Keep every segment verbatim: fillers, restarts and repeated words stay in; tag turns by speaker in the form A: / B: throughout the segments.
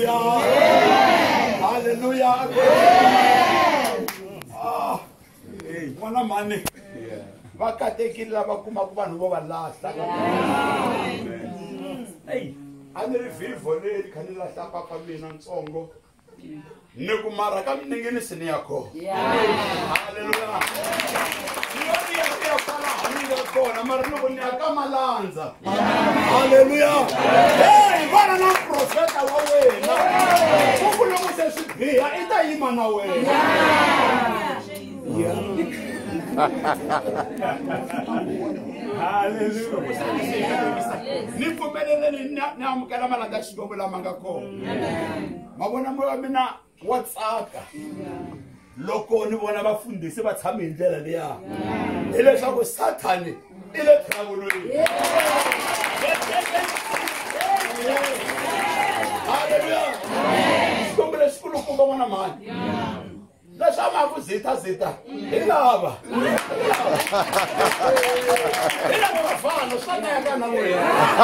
A: Hallelujah. Hallelujah. Ah, wana mani. Vakatekile lava kuma ku vanhu vo va lahla. Hey, a ni ri vhivho leri kha ni lahla papa mina ntsongo. Ni ku mara ka minengeni sini ya kona. Hallelujah. Hallelujah. Hey, vana na profeta wa wena. Ukulungise swibiha i ta yima na wena. Hallelujah. Ni pfumeleleni ni amukela malanda xikwembu lama nga kona. Mavona moya mina wa tsaka. Loko ni vona vafundhisi va tshame hi ndlela liya hileswaku Sathani i le trouble-ini. Hallelujah. Xikwembu lexi kulukumba n'wana mani leswi a ma ku zita zita hi lava hi lava vafana swa neka na wena.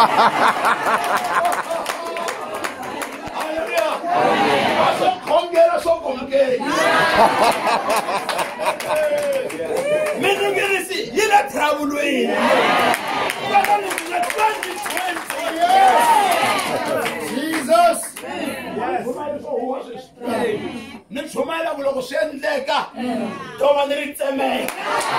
A: Khongela swo komkela minungerisi yi le trouble-ini. Jesus. Ni chumayela ku loko swi endleka to va ni ri tsemeka.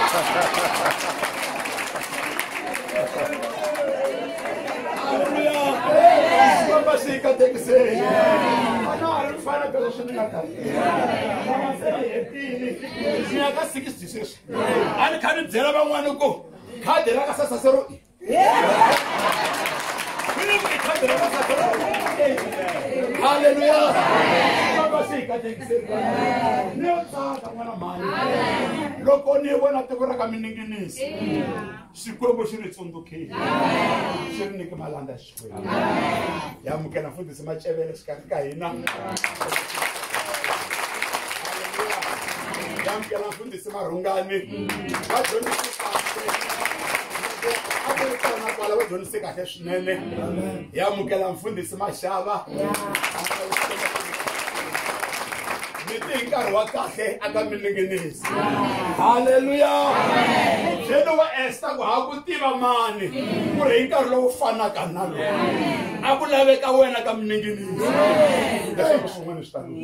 A: Ani khani byela van'wana ku khadi ra ka sasasero hallelujah. Loko ni vona tiko ra ka minengenisi xikwembu xi ri tsundzukile xi ri nyike malanda ya xikwembu ya amukela mfundhisi Macevele xikarhi ka hina. Ya amukela mfundhisi Marhungani vadyondzisi kahle vadyondzisi kahle swinene. Ya amukela mfundhisi Mashava miti hi nkarhi wa kahle aka minengenisi. Hallelujah. Jeno wa Esther ku ha ku tiva mani ku ri hi nkarhi lowu fanaka na lowu a ku laveka wena ka minengenisi. Leswi swin'wana swi tano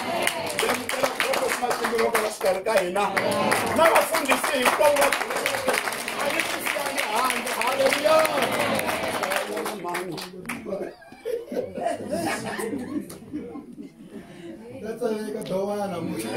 A: xikarhi ka hina na vafundhisi hinkwavo a ni tisiyanga handle. Hallelujah. That's a like a doana.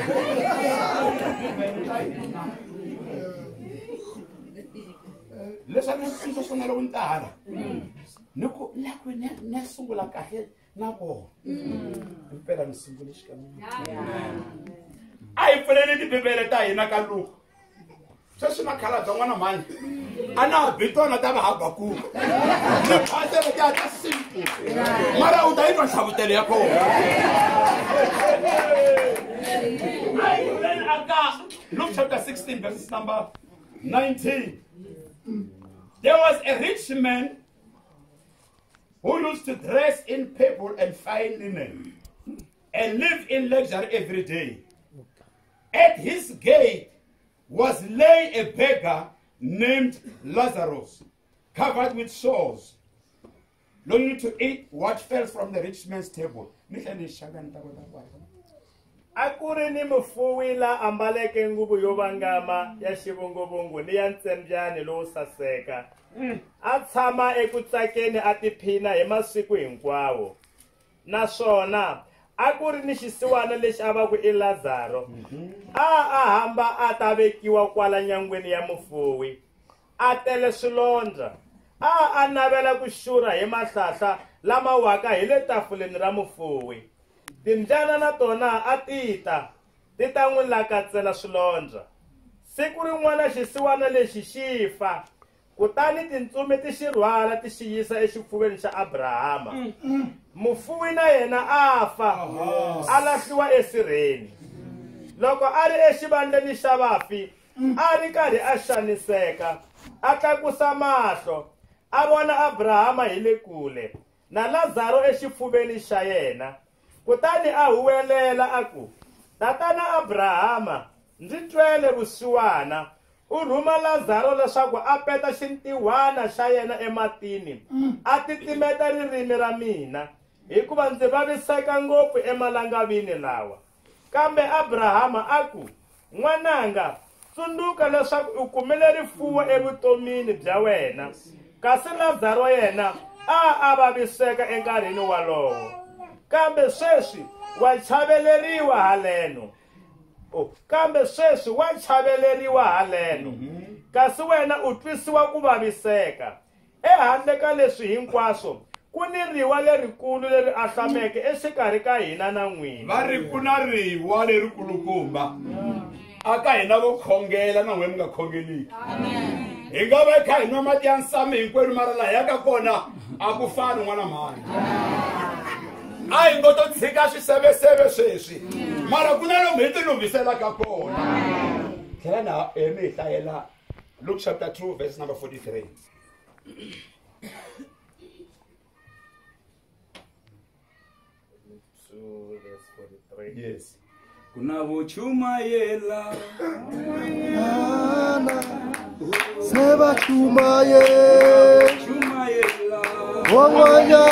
A: Leswi ni swi sungula ku ntara ni ku la ku ne ne sungula kahle na vona impela ni sungule xikan'we. A hi pfuleni tibibele ta hina ka Luka sweswi na khala bya n'wana mani a na bitona ta vahabakuku ni phasela ti ata simple mara u ta yi twa ntlhavutelo ya kona. Luke chapter sixteen verses number nineteen. There was a rich man who used to dress in purple and fine linen and live in luxury every day. At his gate was lay a beggar named Lazarus, covered with sores, longing to eat what fell from the rich man's table.
B: Akuri ni mufuwi la ambaleke nguvu yovangama ya xivongobongo ni ya ntsembyani lowu saseka. A tshama ekutsakeni a tiphina hi masiku hinkwawo. Naswona a ku ri ni xisiwana lexi a va ku i Lazaro. A a hamba a ta vekiwa kwala nyangweni ya mufuwi. A tele swilondza. A a navela ku xurha hi mahlahla lama waka hi le tafuleni ra mufuwi. Timbyana na tona a tita ti ta n'wi lakatsela swilondza. Siku rin'wana xisiwana lexi xi fa. Kutani tintsumi ti xi rhwala ti xi yisa exifuveni xa Abrahama. Mufuwi na yena a fa a lahliwa esirheni. Loko a ri exivandleni xa vafi a ri karhi a xaniseka a tlakusa mahlo a vona Abrahama hi le kule na Lazaro exifuveni xa yena. kutani a huwelela aku, tatana Abrahama, ndzi twele vusiwana, u rhuma Lazaro leswaku a peta xintiwana xa yena ematini, a titimeta ririmi ra mina, hikuva ndzi vaviseka ngopfu emalangavini lawa. Kambe Abrahama aku, n'wananga, tsundzuka leswaku u kumile rifuwo evutomini bya wena, kasi Lazaro yena a a vaviseka enkarhini walowo. Kambe sweswi wa chaveleriwa haleno. Oh, kambe sweswi wa chaveleriwa haleno. Kasi wena u twisiwa ku vaviseka. Ehandle ka leswi hinkwaswo, ku ni riwa lerikulu leri ahlameke exikarhi ka hina na n'wina.
A: Va ri ku na riwa lerikulukumba. Aka hina vo khongela na n'we mi nga khongeliki. Hi nga va kha hi nwa mati ya nsame hinkwerhu mara laha yaka kona a ku fani n'wana mani. A hi ngo to tshika swiseveseve sweswi mara ku na lomu hi ti lunghiselaka kona. Tlhela na mi hi hlayela Luke chapter two verse number forty-three.
B: two verse forty-three.
A: Yes.
C: Kuna vuchumayela
D: Seba chumaye
C: chumayela
D: Wangwanya.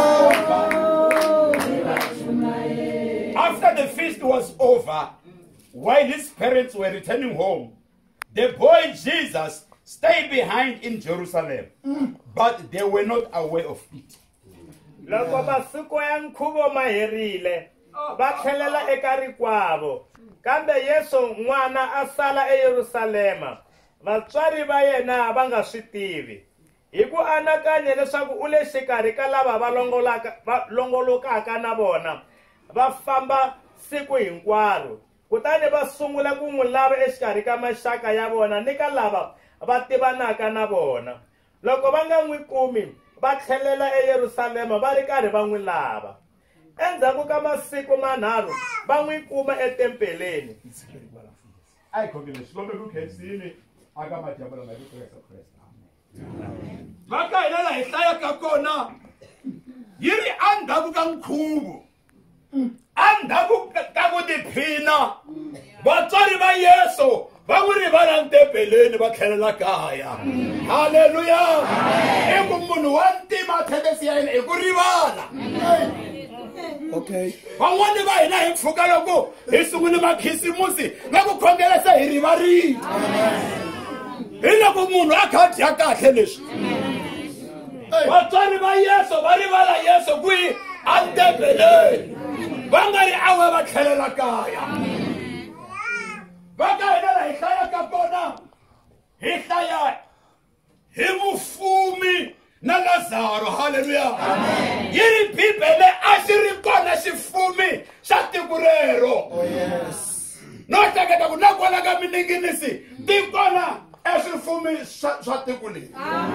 A: After the feast was over, while his parents were returning home, the boy Jesus stayed behind in Jerusalem, but they were not aware of it.
B: Loko masiku ya nkhuvo ma herile, va tlhelela eka rikwavo. Kambe Yesu n'wana a sala eYerusalema. Vatswari va yena va nga swi tivi. Hi ku anakanya leswaku u le xikarhi ka lava va longolaka va longolokaka na vona. Va famba siku hinkwaro. Kutani va sungula ku n'wi lava exikarhi ka maxaka ya vona ni ka lava va tivanaka na vona. Loko va nga n'wi kumi, va tlhelela eYerusalema va ri karhi va n'wi lava. Endzhaku ka masiku manharhu va n'wi kuma etempeleni.
A: Ai khongele xikombe ku khensini aka madyambu lama hi Kreste Kreste. Va ka hina la hi hlayaka kona yi ri endzhaku ka nkhuvo. Endzhaku ka ku tiphina vatswari va Yesu va n'wi rivala ntempeleni va tlhelela kaya. Haleluya. I ku munhu wa ntima thekisi ya yena hi ku rivala.
D: Okay.
A: Van'wani va hina hi mpfhuka loko hi sungule makhisimusi na ku khongela se hi rivarile. Hi loko munhu a kha a dya kahle leswi. Vatswari va Yesu va rivala Yesu kwihi entempeleni. Va nga ri awe va tlhelela kaya. Va ka hina la hi hlayaka kona hi hlaya hi mufumi na Lazaro. Haleluya. Yi ri Bibele a xi ri kona xifumi xa tiko rero.
D: Oh yes.
A: No hleketa ku na kwala ka mininginisi ti kona eswifumi swa tiko leri.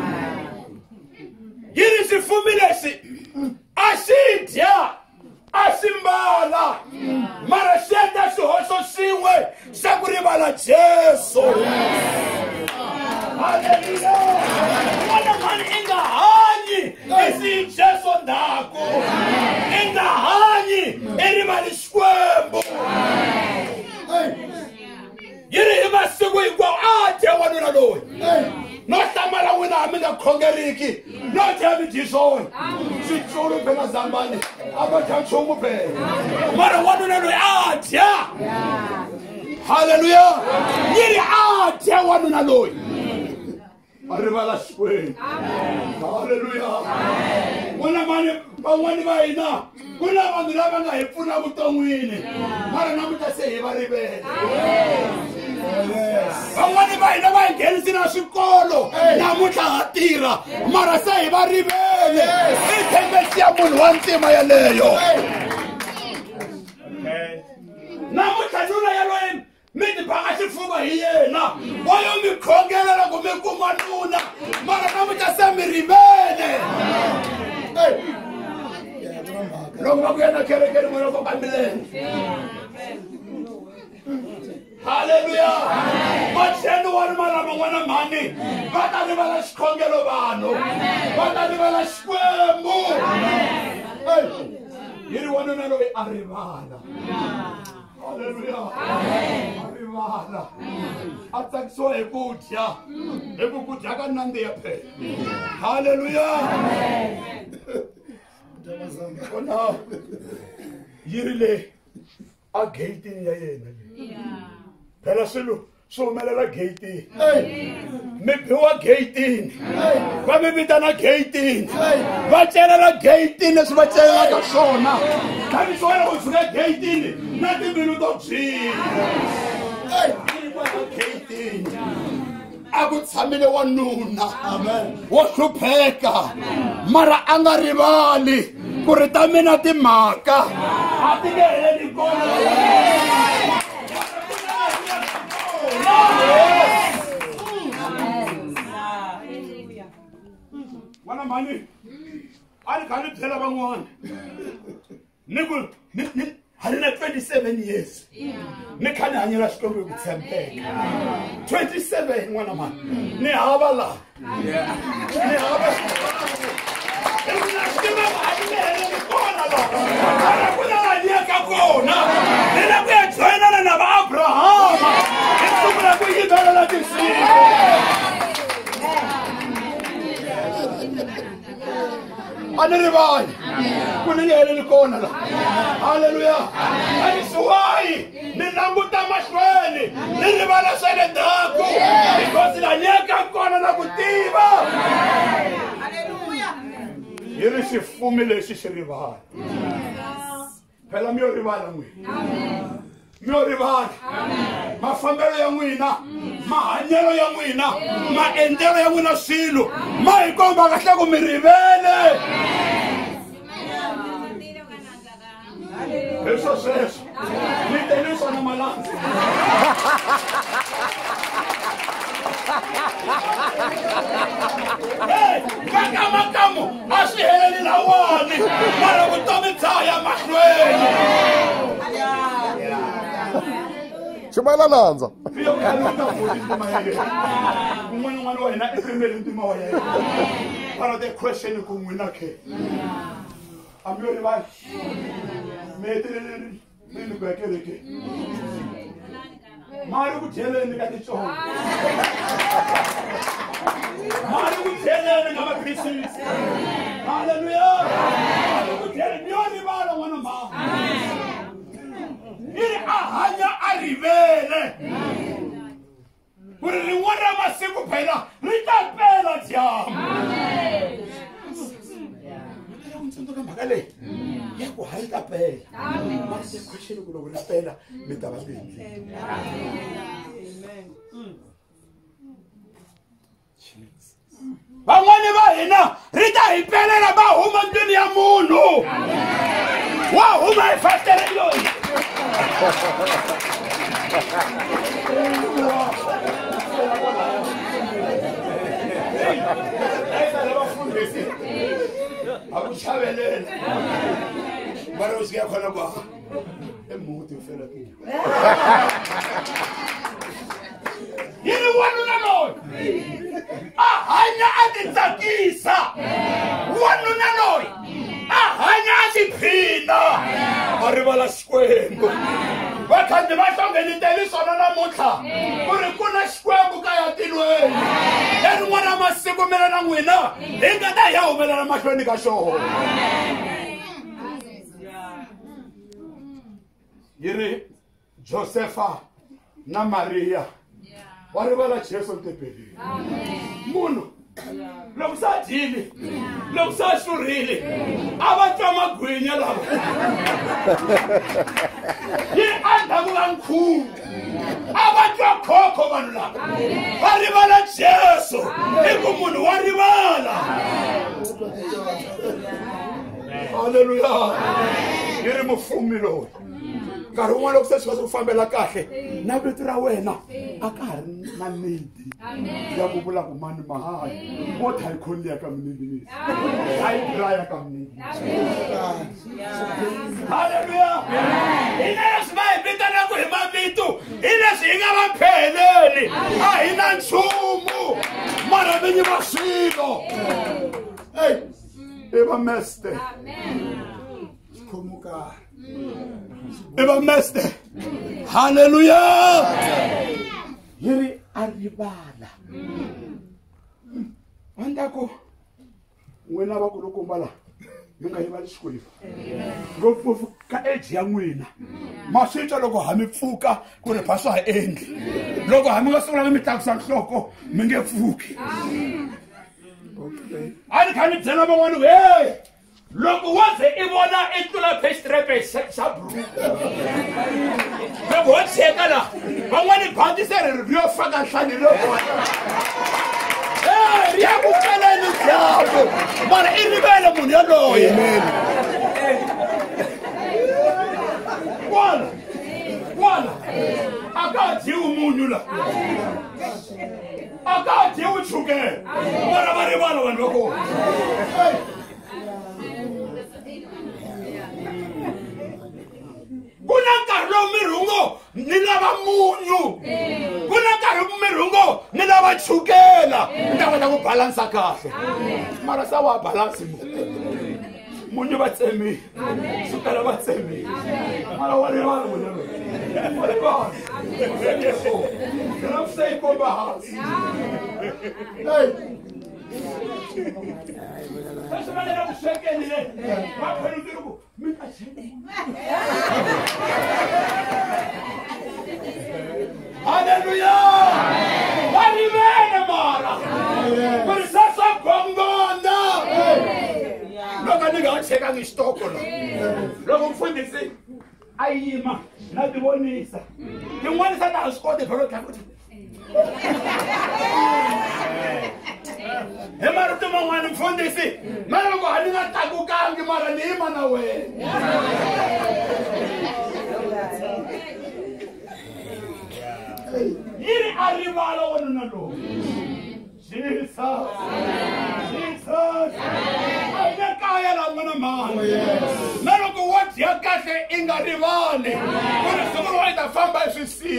A: Yi ri xifumi lexi a xi dya a xi mbala mara xi endla xihoxo xin'we xa ku rivala Jesu. Haleluya. Wena mani i nga hanyi i si Jesu ndhaku. I nga hanyi i rivali Xikwembu. Yi ri hi masiku hinkwawo a dya wanuna loyi. No hlamala n'wina a mi nga khongeriki no dya mi dyi swona. Switsulu phela zambani a va dya nchumu phela mara wanuna loyi a dya. Haleluya. Yi ri a dya wanuna loyi a rivala Xikwembu. Haleluya. Kuna mani van'wani va hina ku na vanhu lava nga hi pfuna vuton'wini mara namuntlha se hi va rivele. Van'wani va hina va hi nghenisi na swikolo namuntlha ha tirha mara se hi va rivele. I thendesi ya munhu wa ntima yaleyo. Namuntlha nuna yaloye mi ti banga xifuva hi yena. Voyo mi khongela loko mi kuma nuna mara namuntlha se mi rivele. Loko va ku ya na kerekeni n'wina ko kambileni. Haleluya. Macheni wa ri malama n'wana mhani va ta rivala xikhongelo vanhu va ta rivala Xikwembu. Yi ri wanuna loyi a rivala. Hallelujah. A rivala. A tsakisiwa hi ku dya. Hi ku ku dya ka nandziha phela. Hallelujah. Kona yiri le a gate ya yena le. Phela swilo swi humelela gate. Mi biwa gate. Va mi vitana gate. Va celela gate leswi va celelaka swona. Kambe swona u fika gate na timbilu to dzima. Gate. A ku tshamile wanuna. Amen. Wo hlupheka. Mara a nga rivali ku ri ta mina timhaka. A ti nge heli kona. Wana mani, ani kani phela bangwana. Niku ni ni halina twenty-seven years. Ni khani hanyela xikwembu ku tshembeka. twenty-seven wana mani. Ni hava la. Ni hava. Ina xima ani ni kona la. Ara kuna la nyaka kona. Ni la ku ya joina na ba Abraham. Ni kumela ku yibela la tisi. Aniribani. Kuningele likona la. Hallelujah. Ani suwai. Ni languta mahlweni. Ni rivala swele ndaku. Because la nyeka kona na kutiva. Hallelujah. Yiri xifumi lexi xi rivala. Phela mi yo rivala n'wina. Amen. Mi yo rivala. Amen. Mafambelo ya n'wina. Mahanyelo ya n'wina. Maendlelo ya n'wina swilo. Ma hi komba kahle ku mi rivele. Eso sweswo. Mi teniswa na malandzi. Hey, kakamakamu a swi heleli lawani. Mara vutomi bya ya mahlweni.
D: Chumala Lanza.
A: One of the questions ku n'wina ke. I'm your right. Meeting in the back. Maru Jelen got it on. Maru Jelen got a Christian. Hallelujah. Maru Jelen, you only want one of them. Ni ahanya arivele. Uri wara masiku phela, rita phela jam. Amen. Untsonto ka makale. Yako haita phela. Amen. Mase question ku lo ri phela mi ta va swi. Amen. Van'wani va hina rita hi pelela ba huma ndlwini ya munhu. Wa huma hi fastere loyi. Aku chavelela. Mara usikia khona kwa. Emuthi ufela ki. Yini wanuna loyi. Ahanya atitsakisa. Wanuna loyi. Ahanya atiphina. Marivala xikwembu. Vakhandi va hlongeliteli swona namuntlha. Ku ri ku na xikwembu ka ya tilweni. Leri n'wana masiku mina na n'wina hi nga ta hi ya humelela mahlweni ka xona. Yi ri Josefa na Maria va rivala Jesu ntepeleni. Munhu loko sa dyile loko sa xurhile a va twa magwinya lava. Yi endzhaku ka nkhuvo a va twa khokho vanhu lava va rivala Jesu i ku munhu wa rivala. Haleluya. Yi ri mufumi loyi nkarhi wun'wana loko se swi va swi ku fambela kahle na vito ra wena a ka ha ri na nidi ya ku vula ku mani mahanya mo tha yi kholiya ka miningisi a yi draya ka miningisi. Haleluya. Hi na leswi va hi vitanaka hi mavito hi leswi hi nga va pheleli a hi na nchumu mara vinyi va swilo. Hey, i va meste. God. Eba meste. Hallelujah. Yiri aribala. Andako. Wena ba ku lokombala. Yinga yibali xikwembu. Ngopfu ka age ya n'wina. Maswitsa loko hami pfuka ku ri paswa ha endli. Loko hami nga sungula mi tlakusa nhloko mi nge pfuki. Okay. Ani khani byela van'wana hey loko wa ze i vona i tlula pestrepe xa bru. Loko wa cheka la van'wana bandi se ri yo faka nhlani loko eh ri ya ku kala ni dyambu mara i rivele munhu yaloye. Amen. Wala wala aka dyi umunyu la aka dyi uchukela mara va rivala vanhu va kona. Kuna nkarhi lowu mirhungo ni lava munyu, kuna nkarhi mirhungo ni lava chukela ni ta kota ku balansa kahle mara sa wa balansi munyu va tsemile chukela va tsemile mara wa rivala munhu loyi wa rivala na vusa yi komba hansi. That's why I don't shake any day. What can you do? Me a shake. Hallelujah. What do you mean, Mara? But it's not so gongonda. Look at the guy checking his stock. Look at what they say. Ayima, not the one is. The one is that I was called the product. Emara tuma wana mfundisi mara ngo haninga takukangi mara ni mana we yiri arrivala wona nalo Jesus Jesus ayina kaya la mana mani mara ngo wati yakase inga rivale kuna sumuru wa itafamba sisi.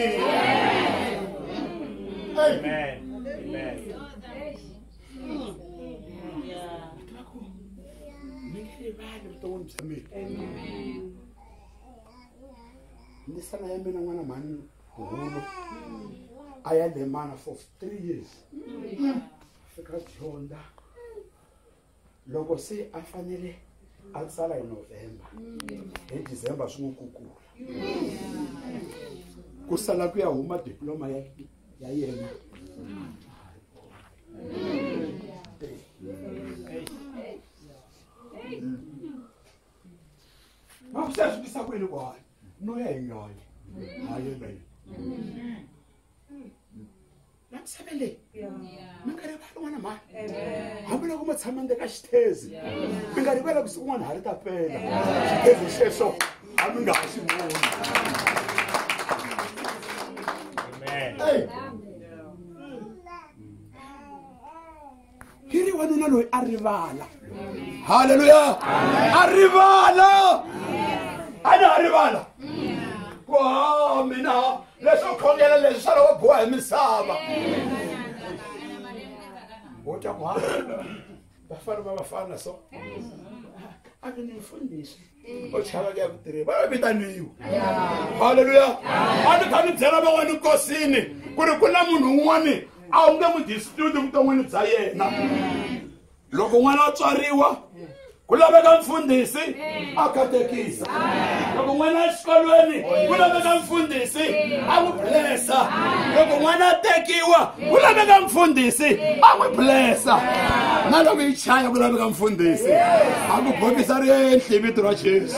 A: Amen. Amen. Nisana ya mina n'wana mani hulu aya le mana for three years. Fika Jonda loko se a fanele a tsala hi November hi December swi n'wi kukula ku sala ku ya huma diploma ya ya yena. Ma sasa bisa kweli kwa no ya ingani hayo bai nakusabele mingari ba lwana ma hamina kuma tsamande ka xithezi mingari bela ku swin'wana hari ta pela xithezi xexo hami nga xi voni. Amen. Kiri wanuna loyi a rivala. Hallelujah. A rivala. Ana rivala. Kwa mina leswo khongela leswi sala wa boha hi misava. Wota kwa bafana ba bafana so. Ake ni mfundisi. Ochava ke vutirhi va vitaniwa. Hallelujah. Ati khani byela van'wana nkosini ku ri ku na munhu un'wana a wu nge mu dispute vuton'wini bya yena. Loko n'wana a tswariwa ku laveka mfundisi a katekisa. Loko n'wana a xikolweni ku laveka mfundisi a n'wi blessa. Loko n'wana a tekiwa ku laveka mfundisi a n'wi blessa. Na loko yi chaya ku laveka mfundisi a n'wi bokisa rihenhli vito ra Jesu.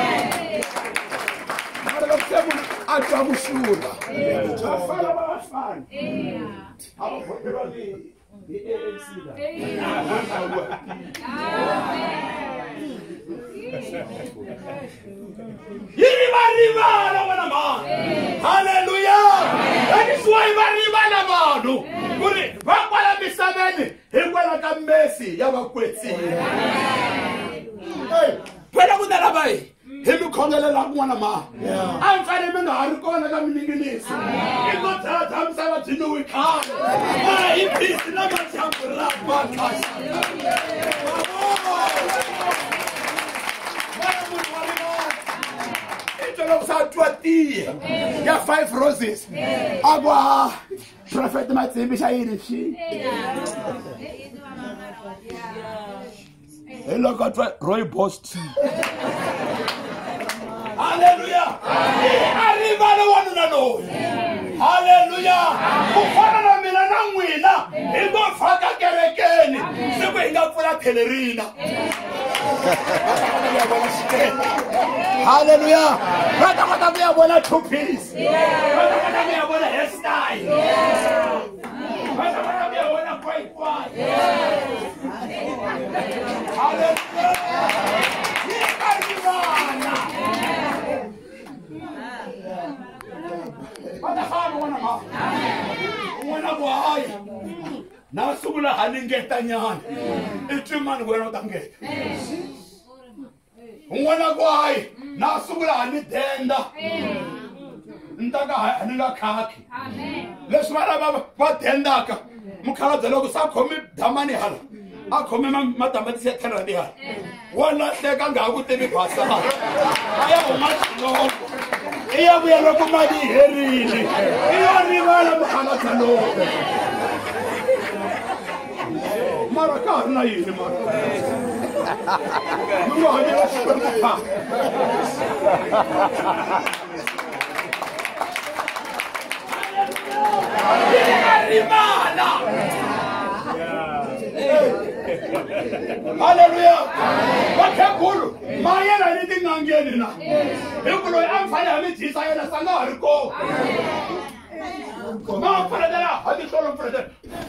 A: A twa vuxula. Bafana va bafana. A va bokeriwa hi A N C la. Yiri va rivala vana mani. Hallelujah. That is why va rivala vanhu. Ku ri va kwala misaveni hikwalaho ka mesi ya vakwetsini. Hey, phela ku tala va hi. Hi mi khongelela kun'wana ma a mi fanele mi nga ha ri kona ka mininginiso i ko tata misava byiniwi khale mara hi peace na madyambu ra makhaxa munhu wa rivala tolo sa twati ya five roses agwa prophet Matsimbi shayini shi hello got Roy Bost hallelujah arriva lo wanu na lo hallelujah kufana na mina na nwina ibo faka kerekeni siku inga pfula pelerina hallelujah rata kota vya bona two piece rata kota vya bona hairstyle rata kota vya bona quite quite hallelujah Bata khana wana ma wana boy na sugula halingeta nyana itimani wena tangeta wana boy na sugula halidenda ntaka haninga khaki amen leswi vana va va dendaka mukhalabye loko sa khomi damani hala a khome matamatisi ya ten randi hala wa lahleka nga ha ku tivi basa a ya huma xilongo i ya vuya loko mali yi herile i yo rivala mukhalabye lowu mara ka ha ri na yini mara mi ngo hanyela xikwembu hallelujah vakhegulu ma yena ni tin'angeni na hi ku loyi a mfane ha mi dyisa yena sa nga ha ri kona ma mpfuletela ha tihlo mpfuletela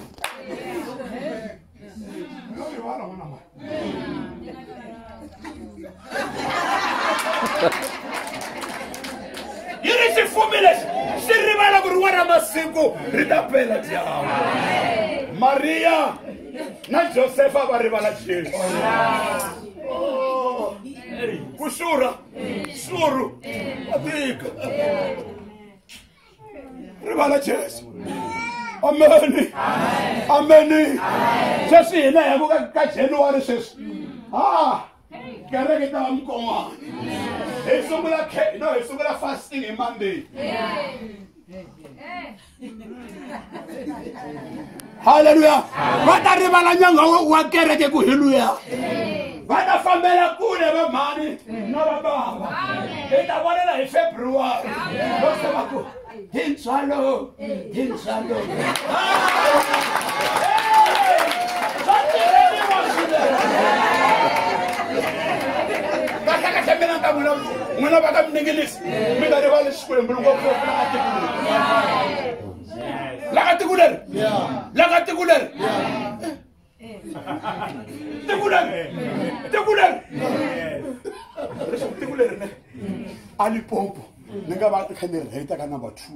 A: yi ri xifumi lexi xi rivala ku ri n'wana masiku ri ta pela dyambu Maria na Josefa va rivala Jesu ku xurha xuru a tika rivala Jesu ameni ameni sweswi hina hi ku ka January sweswi ah kereke ta mkon'wana hi sungula no hi sungula fasting hi Monday hallelujah va ta rivala nyanga wa kereke ku hiluya va ta fambela kule va mhani na va bava hi ta vonela hi February va ku hi ntswalo hi ntswalo n'wina va ka miningilisi mi nga rivali xikwembu ngopfu laka tiko leri laka tiko leri tiko leri tiko leri leswaku tiko leri ne a Limpopo ni nga va kha ni rheta ka number two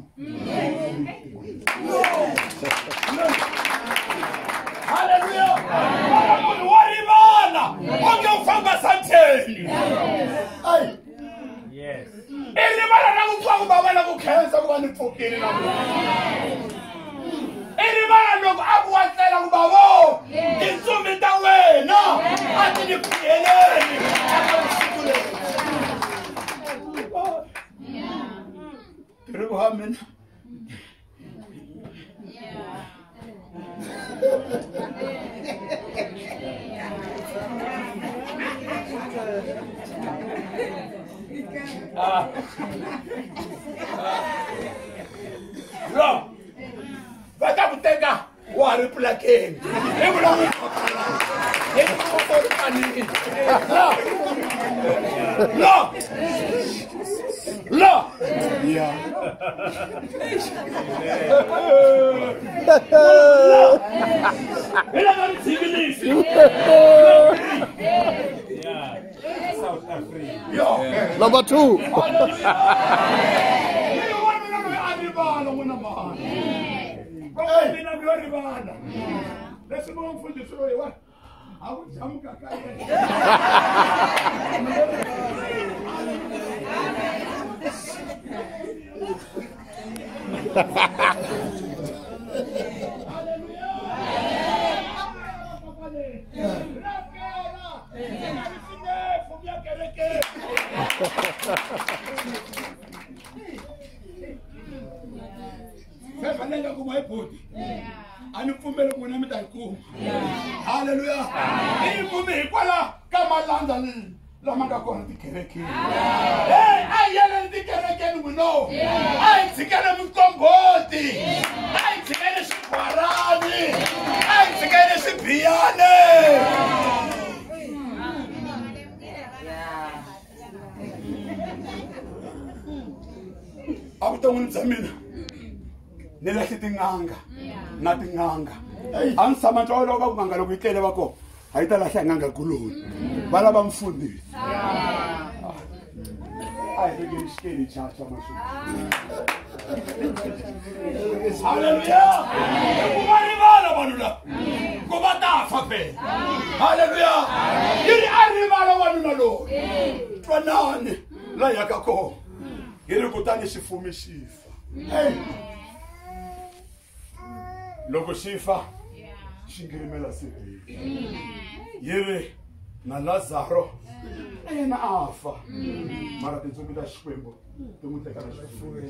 A: hallelujah munhu wa rivala onge u famba santeni ai yes i rivala na ku pfa ku bava na ku khensa ku va ni pfukile na i rivala loko a ku watlela ku bavo tintsumi ta wena a ti ni pfuheleni aka vusiku leri ti ri ku ha mina Ah. Lo. Vata kuteka wa ri plakeni. E vula n'wi khotala. E ku khotala kanini. Lo. Lo. Yeah. Lo. Ela va ni tigilisi. South Africa.
D: Number two.
A: Hallelujah. vhekile. Hey, ayele ndikerekeni muno. Ay tsikele mkomboti. Ay tsikele xigwarani. Ay tsikele xibiyane. Avuton'wini bya mina ni lahli tin'anga na tin'anga a ni tshama ntwa ka ku n'anga loko yi tlele va kona a yi ta lahla hi n'anga kuloni va lava mfundhisi a hi vekeni xikeli chacha maswini haleluya ku va rivala vanhu lava ku va ta fa phela haleluya yi ri a rivala wanuna loyi twanani la yaka kona yi ri kutani xifumi xi fa loko xi fa xi ngirimela sirheni yi ri na Lazaro na yena a fa mara tintsumi ta Xikwembu ti n'wi teka na xifumi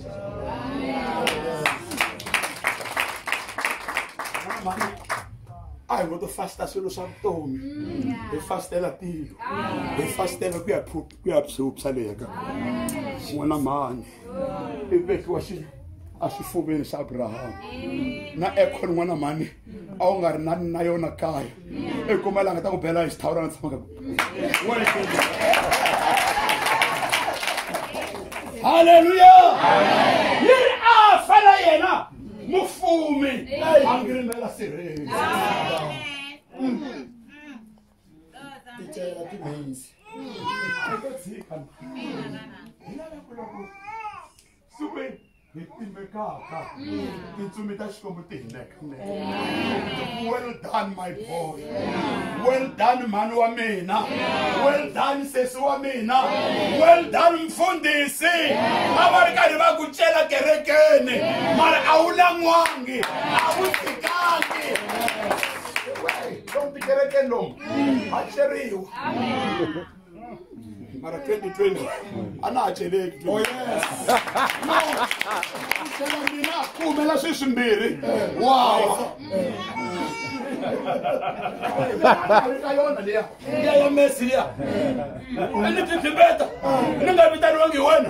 A: a hi ngo to fasta swilo swa vutomi hi fastela tilo hi fastela ku ya ku ya phyupsa leyi ka n'wana mhani i vekiwa xi a xifuveni xa Abrahamu na ekhona n'wana mhani a wu nga ri na na yona kaya i kuma langa ta ku bela hi xithawula na tshamaka haleluya yi a fela yena mufumi a ngirimela sirheni titela timenzi eka dzika suke hi timbekaka tintsumi ta Xikwembu ti hi neka well done my boy well done mhani wa mina well done sesi wa mina well done mfundhisi a va ri karhi va ku cela kerekeni mara a wu lan'wangi a wu fikangi lomu tikerekeni lomu a ceriwa mara twenty twenty a na ha celeki oh yes no cela mina kumela swi swimbirhi wow ka yona liya ya ya Messi liya ni titimbeta ni nga vitaniwangi hi wena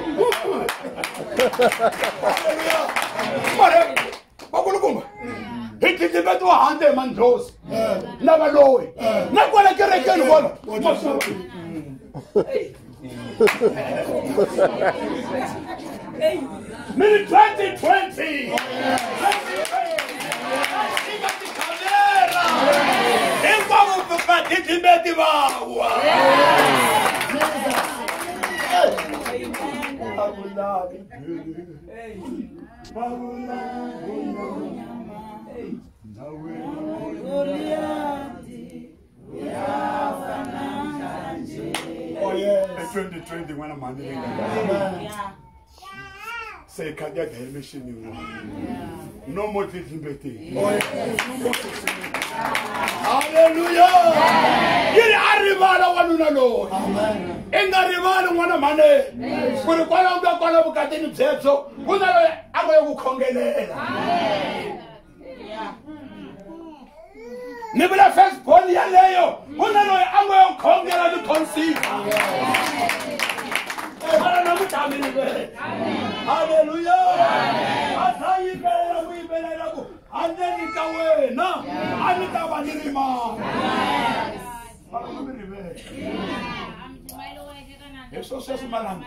A: mara vakulukumba hi titimbeta wa handle hi mandlozi na valoyi na kwala kerekeni vona Mini twenty twenty. Enquanto o papai te mete bawa. Oh yeah, twenty twenty when I'm on yeah. Say cardiac mission. No more thinking. Oh yeah. Hallelujah. Yiri arrivalo wanuna lo. Amen. Enga arrivalo mwana mane. Kuri kwala unga kwala bukatini bzetso. Kuna lo ako yokukhongelela. Amen. Nibula first born ya leyo. Kuna lo ako yokukhongela ni conceive. Mara na mutamini be. Hallelujah. Asayi bela mu bela lako. Andeni kawe na. Anita wanirima. Eso se malang.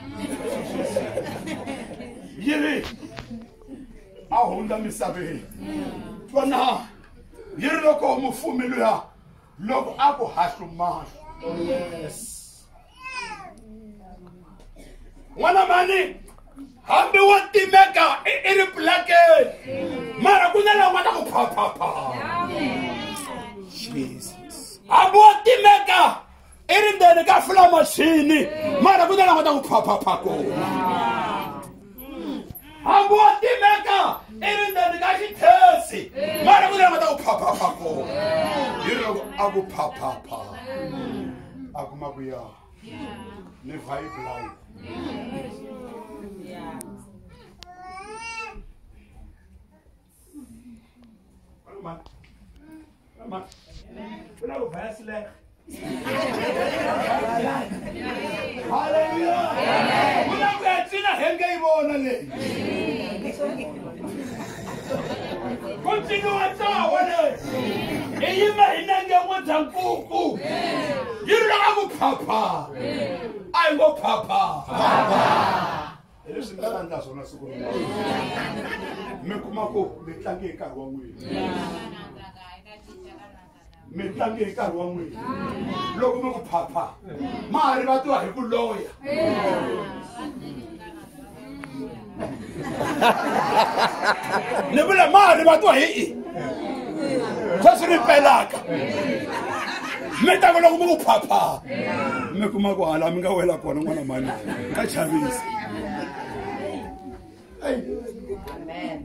A: Yiri. Ahunda misabe. Twana. Yiri loko mufumi luya. Loko ako hasuma. Oh yes. Wana mani hambi wati meka iri plake mara kuna la wana ko pa pa pa Jesus hambi wati meka iri ndene ka fula machine mara kuna la wana ko pa pa pa ko hambi wati meka iri ndene ka xithesi mara kuna la wana ko pa pa pa ko iri aku pa pa pa aku mabuya ne vibe life. Yeah. Come on. Come on. When I go past left, Hallelujah. Kuna kuyatsina henge ibona le. Continue atawa le. Eyima inange ngotha nkuku. Yirula akupapa. Ayi ngo papa. Papa. Leswi nga endla swona siku rin'wana. Mi kuma ku mitlangi hi nkarhi wa n'wina. Mitlangi hi nkarhi wa n'wina. Loko mi ku phapha ma ha rivatiwa hi ku loya. Ni vula ma ha rivatiwa hi i sweswi ripelaka mi ta ku loko mi ku phapha mi kuma ku hala mi nga wela kona n'wana mani ka chavisa. Amen.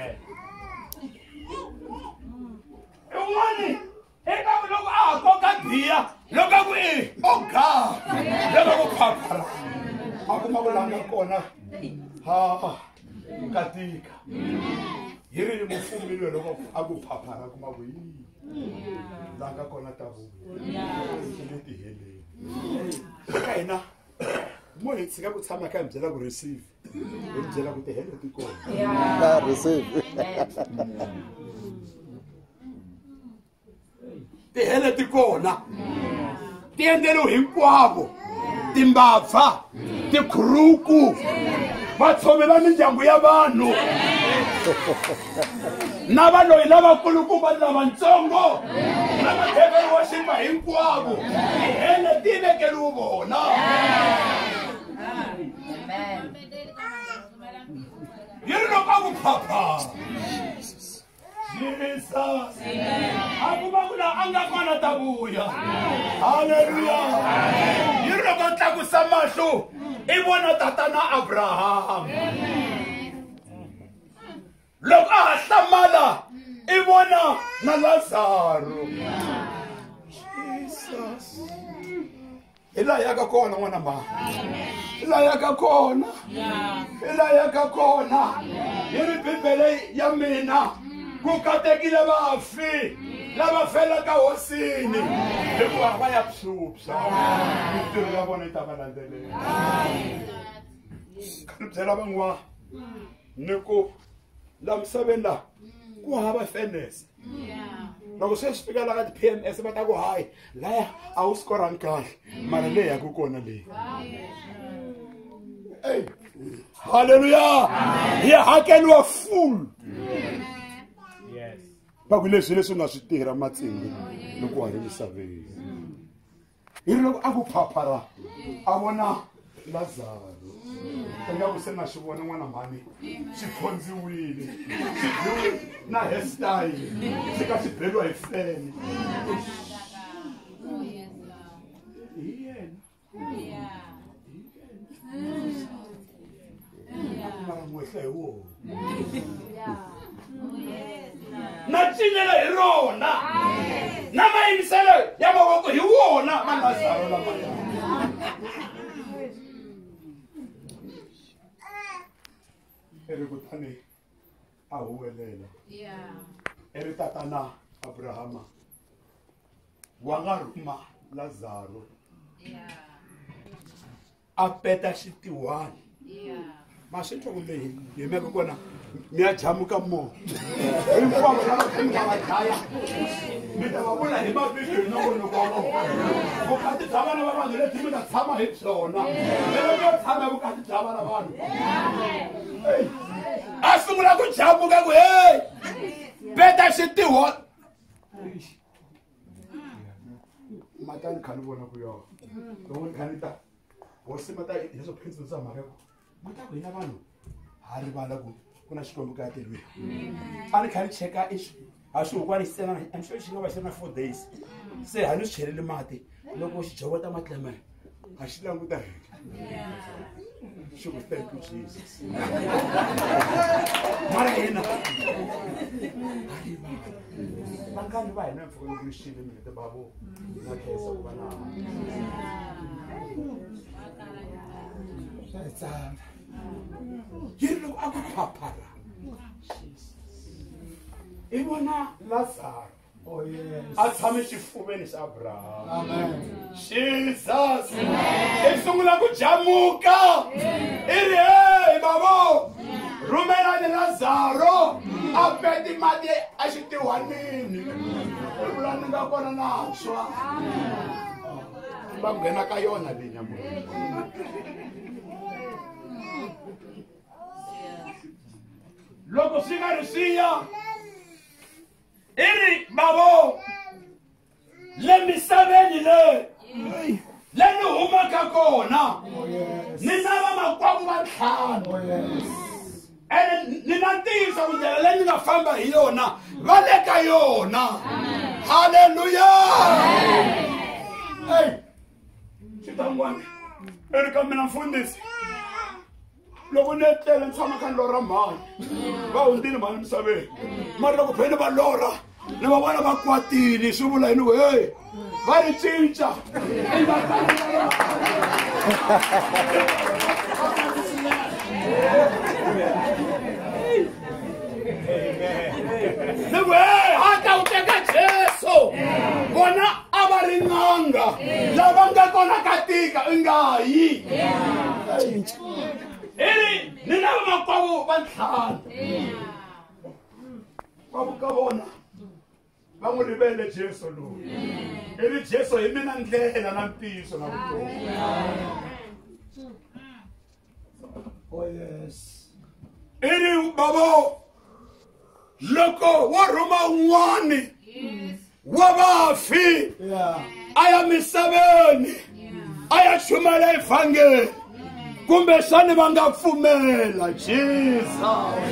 A: Un'wana eka loko a ha koka biya loko ku i oga loko ku phaphara a kuma ku langa kona ha katika yi ri mufumile loko a ku phaphara kuma ku yi langa kona ta vu le ti heleni ka hina mo hi tshika ku tshama ka hi byela ku receive hi byela ku ti hele ti kona
D: Na receive.
A: ti hele ti kona ti endlelo hinkwavo timbabva tikhuruku va tshovela mindyangu ya vanhu na valoyi lavakulukumba lavatsongo na vakheveri wa ximba hinkwavo ti hele ti vekeliwe vona. yi ri loko a ku phapha Jesus. Akuma kula anga kona ta vuya. Hallelujah. Yi ri loko tlakusa mahlo i vona tatana Abraham. Loko a ha hlamala i vona na Lazaro. Jesus. Ila yaka kona n'wana ma. Ila yaka kona. Ila yaka kona. Yi ri Bibele ya mina. Ku katekile vafi lava felaka hosini hikuva va ya phyupsa mintirho ya vona yi ta va landzelela. Ka ni byela van'wana ni ku la misaveni la ku hava fairness. Loko se swi fika la ka ti-P M S va ta ku hayi laya a wu sikorangi kahle mara leyi ya ku kona leyi. Hallelujah. Hi hakeliwa full. Baku leswi leswi nga swi tirha matsingi loko wa ri misaveni. Yi ri loko a ku phaphara a vona Lazaro. Nga ku se na swi vona n'wana mhani swi khondziwile na hairstyle swi ka swi beriwa hi feni. Hi yena. Mara mwehla hi wona. Na cinela hi rona na mayimiselo ya mavoko hi wona ma Lazaro lamaya. Eri kutani a huwelela eri tatana Abrahama wa nga rhuma Lazaro a peta xitiwani ma swi twa ku leyi hi meka kona mi ya jamuka mo hinkwavo lava kha mi nga va dlaya mi ta va vula hi mavito hi nongonoko wa vona. Vukati bya vana va vanhu lebyi mi nga tshama hi byona lero mi yo tshama hi vukati bya vana vanhu. A sungula ku jamuka ku hey peta xitiho matani kha ni vona ku yona loko ni kha ni ta hosi mata leswo phinzo za mhaka ku mata ku hina vanhu ha rivala ku kuna xikwembu ka telweni. A ni kha ni cheka a swi hukwani xi tsena I'm sure xi nga va xi ri na four days se ha ni swi cheleli mati loko xi jovota matleme a xi languta hina xi ku thank you Jesus. Mara hina vangani va hina mpfuka loko ni xile mi te bavo na khensa ku va na tsana yi ri loko a ku phaphara i vona Lazaro a tshame xifuveni xa Abraham. Jesus i sungula ku jamuka i ri hey bavo rhumelani Lazaro a peti mati a xitiwanini i vula ni nga kona na swa va nghena ka yona leyi nyamuka. Loko swi nga ri siya i ri bavo le misaveni le le ni humaka kona ni na va makwavo va ntlhanu ene ni na ntiyiso ku ndlela leyi ni nga famba hi yona va le ka yona. Haleluya. Hey xitangwana i ri ka mina mfundhisi loko ni etlele ni tshama ka ni lorha mhani va hundzile mhani misaveni mara loko pheni va lorha ni va vona va kwatile swi vula yini ku hey va ri cinca ni ku hey hata u teka Jesu vona a va ri n'anga lava nga kona ka tika i nga yi iri ni na makwavo va ntlhanu kwavo ka vona va n'wi rivele Jesu loyi iri Jesu hi mina ndlela na ntiyiso na vutomi. Oh yes iri bavo loko wo rhuma un'wani wa vafi a ya misaveni a ya chumela evhangeli kumbe xani va nga pfumela. Jesus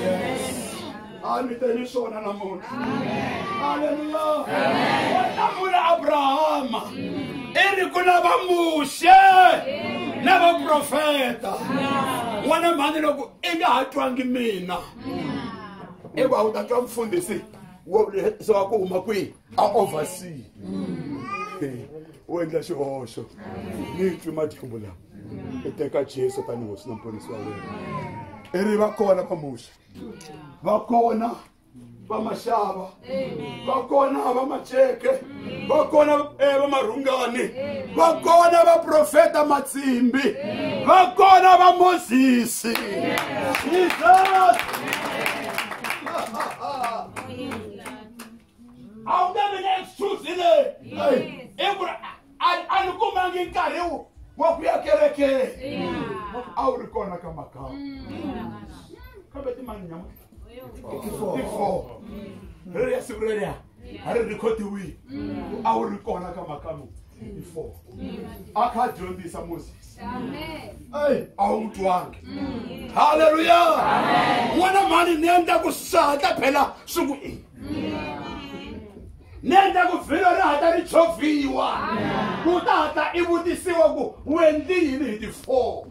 A: a ni teni swona namuntlha. Haleluya. Wa hlamula Abrahama i ri ku na va Muxe na vaprofeta n'wana mhani loko i nga ha twangi mina i ku a wu ta twa mfundhisi se wa ku huma kwihi a oversea u endla xihoxo ni twi madyambu lawa i teka Jesu tanihi hosi na mponisi wa wena. I ri va kona va Muxe va kona va Maxava va kona va Maceke va kona va Marhungani va kona va Profeta Matsimbi va kona va Mosisi. Jesus a wu nge vi na excuse leyi i ku a ni kumangi nkarhi wa ku ya kerekeni a wu ri kona ka makamba kambe timani nyamuka ti-four ri ya siku leriya a ri rhikhodiwile a wu ri kona ka makamba ti-four a kha dyondzisa Moses a wu n'wi twangi. Haleluya. N'wana mhani ni endla ku swi hatla phela swi ku i ni endla ku vhilwa ri hatla ri chovhiwa ku ta hatla i vutisiwa ku u endli yini hi ti-four.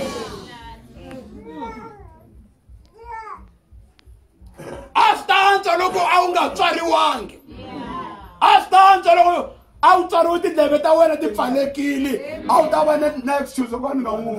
A: A swi ta antswa loko a wu nga tswariwangi a swi ta antswa loko a wu tswariwe tindleve ta wena ti pfalekile a wu ta va na excuse ku ni nga n'wi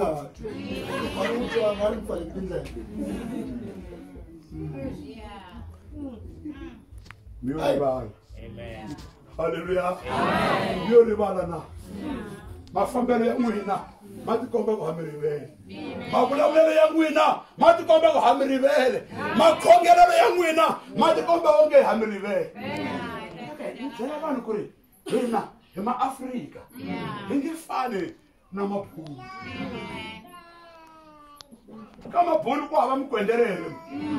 A: mi yo rivala. Haleluya. Mi yo rivala na mafambelo ya n'wina ma tikomba ku ha mi rivele mavulavulelo ya n'wina ma tikomba ku ha mi rivele makhongelelo ya n'wina ma tikomba onge ha mi rivele. Ni byela vanhu ku ri hina hi maAfrika hi nge fani na mabhunu ka mabhunu ku hava mikwendelelo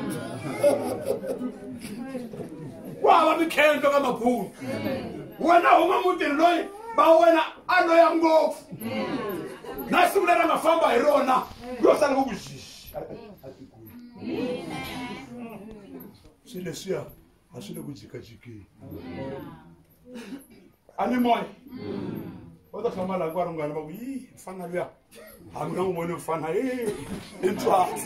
A: ku hava mikhento ka mabhunu. Wena huma mutini loyi ba wena a loya ngopfu na siku leri nga famba hi rona yo sala ku xixi swi leswiya a swi le ku jikajikeni a ni moya va ta tshama laha ku va ringana va ku yi mfana luya a mi nga n'wi voni mfana e i ntswatsi.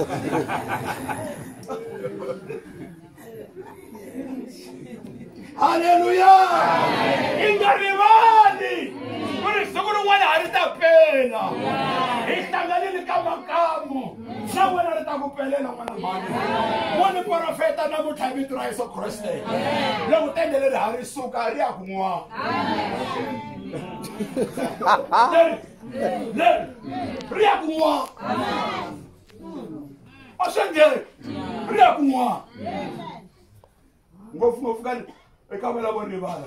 A: Haleluya. I nga rivali ku ri siku rin'wana a ri ta pela hi hlanganile ka makamu na wena ri ta ta ku pelela n'wana mhani n'wana profeta na mutlhavi vito ra Yesu Kriste loko tende leri ha ri suka ri ya ku n'wana leri leri ri ya ku n'wana a swi njhani ri ya ku n'wana ngopfungopfu ka eka vela vo rivala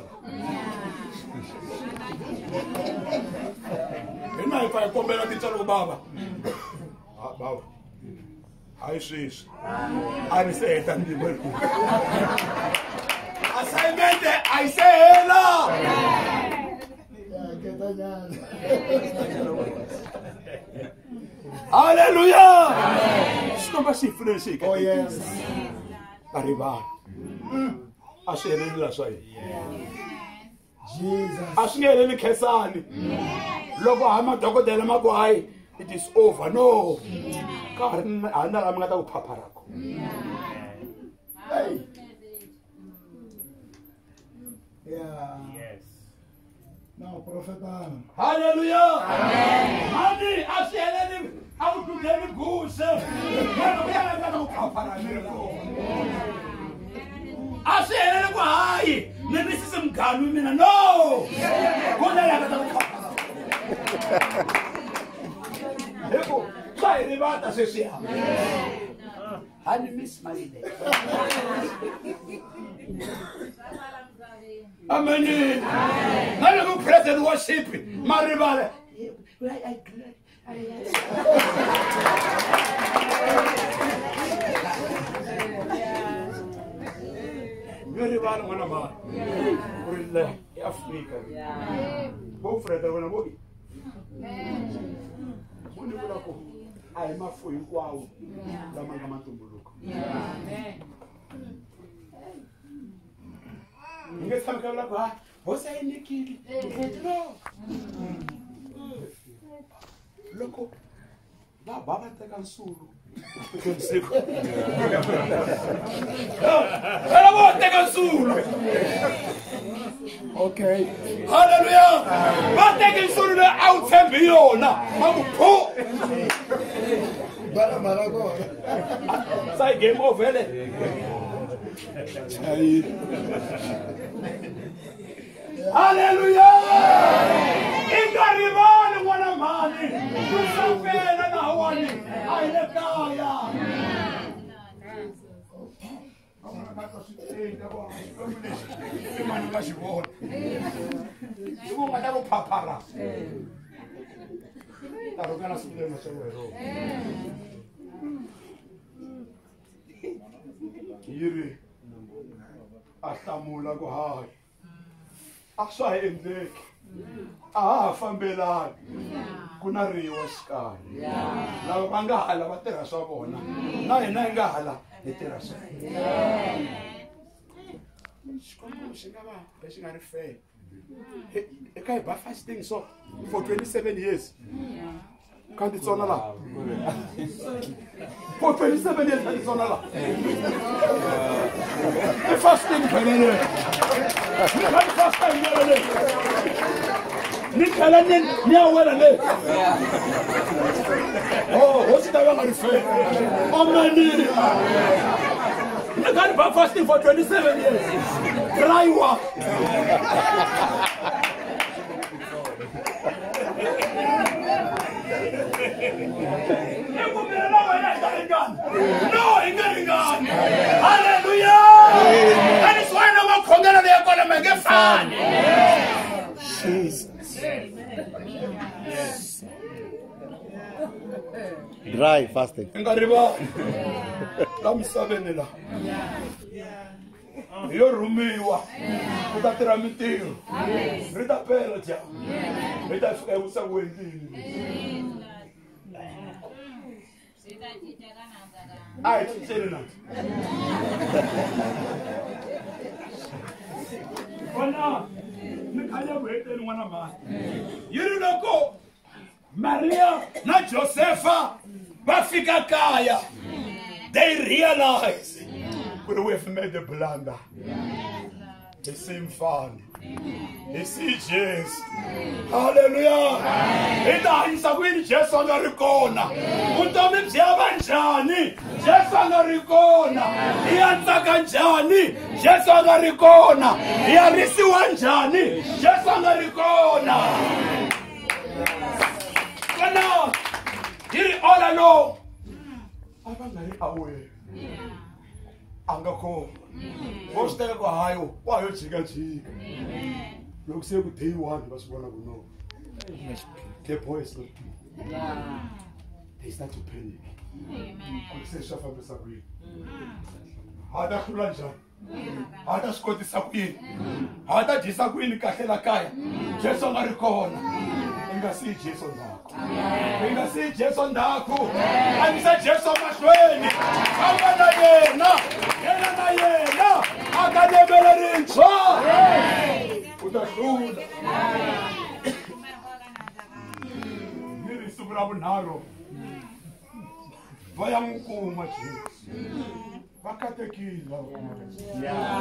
A: hina hi fa hi kombela tintswalo baba baba hayi sweswi a ni se heta ndimo assignment a yi se hela haleluya swi komba xifuno lexi hi ka a rivala a swi heleli la swa hina a swi nge heleli khensani loko ha madokodela ma ku hayi it is over no ka ha ri ha na lama nga ta ku phapharako hey
B: Yeah. Yes. Now, Prophet.
A: hallelujah mani a swi heleli a ku tludleli guse loko ya nga ta ku phaphara miri a swi heleli ku hayi ni ni sisi mganu mina no ku na ya nga ta ku phaphara heko swa hi rivata sweswiya a ni miss mayile amen na loko president worship marivale ngerivala n'wana mani ku ri le eAfrika vo freda wena vo vo ni vula ku a hi mafu hinkwawo lama nga mantumbuluko hi nge tshami ka vula ku ha hosi a yi nikile no loko va ba va teka nsulu era vo teka nsulu okay haleluya va teka nsulu leyi a wu tshembi yona va ku phu
B: Bara marago.
A: sai game over le haleluya ingarivali n'wana mhani ku safela na hawani a hi le kaya mani nga xi vona i vo nga ta ku phaphara tarokana swivulema swa wero yiri a hlamula ku hayi a swa ha endleki a ha ha fambelani ku na riwa xikarhi lava va nga hala va tirha swa vona na hina hi nga hala hi tirha swa xikwembu xi nga va lexi nga ri fair eka hi ba fasting so for twenty-seven years kanti tsona la for twenty-seven years kanti tsona la the fasting kwenene kanti fasting kwenene ni kala ni ni awela le oh hosi ta nga ri fair amani ni kanti ba fasting for twenty-seven years raiwa no ingaringani haleluya and it's why no more khongela le yakona menge fani Jesus
D: Dry fasting.
A: ngariba la misaveni la yo rumiwa ku ta tirha mintirho ri ta pela dya ri ta fika evusan'wendini a hi cinceni na kona mi khanya ku heteni n'wana mani yi ri loko Maria na Josefa va fika kaya they realize we have made a blunder the same fun Hi si Jesu. Hallelujah. Hi ta hanyisa ku yini Jesu a nga ri kona. Vutomi byi ya va njhani Jesu a nga ri kona. Hi ya tsaka njhani Jesu a nga ri kona. Hi ya risiwa njhani Jesu a nga ri kona. Kana hi ri all alone. A va nga ri aware. A nga kona. Vo swi teka ku hayo wa yo jikajika. Loko se ku day one va swi vona ku no. The boy is not good. They start to panic. Ku se swa fambisa ku yini. A ta hlula njhani. A ta swi kotisa ku yini. A ta dyisa ku yini kahle la kaya. Jesu a nga ri kona. I nga siyi Jesu ndzhaku. I nga siyi Jesu ndzhaku. A yisa Jesu mahlweni. Famba na yena. Yena na yena. A ta lebela rintshwa. U ta hlula. Hi ri siku ra vunharhu. Va ya n'wi kuma Jesu. Va katekile lava kuma Jesu.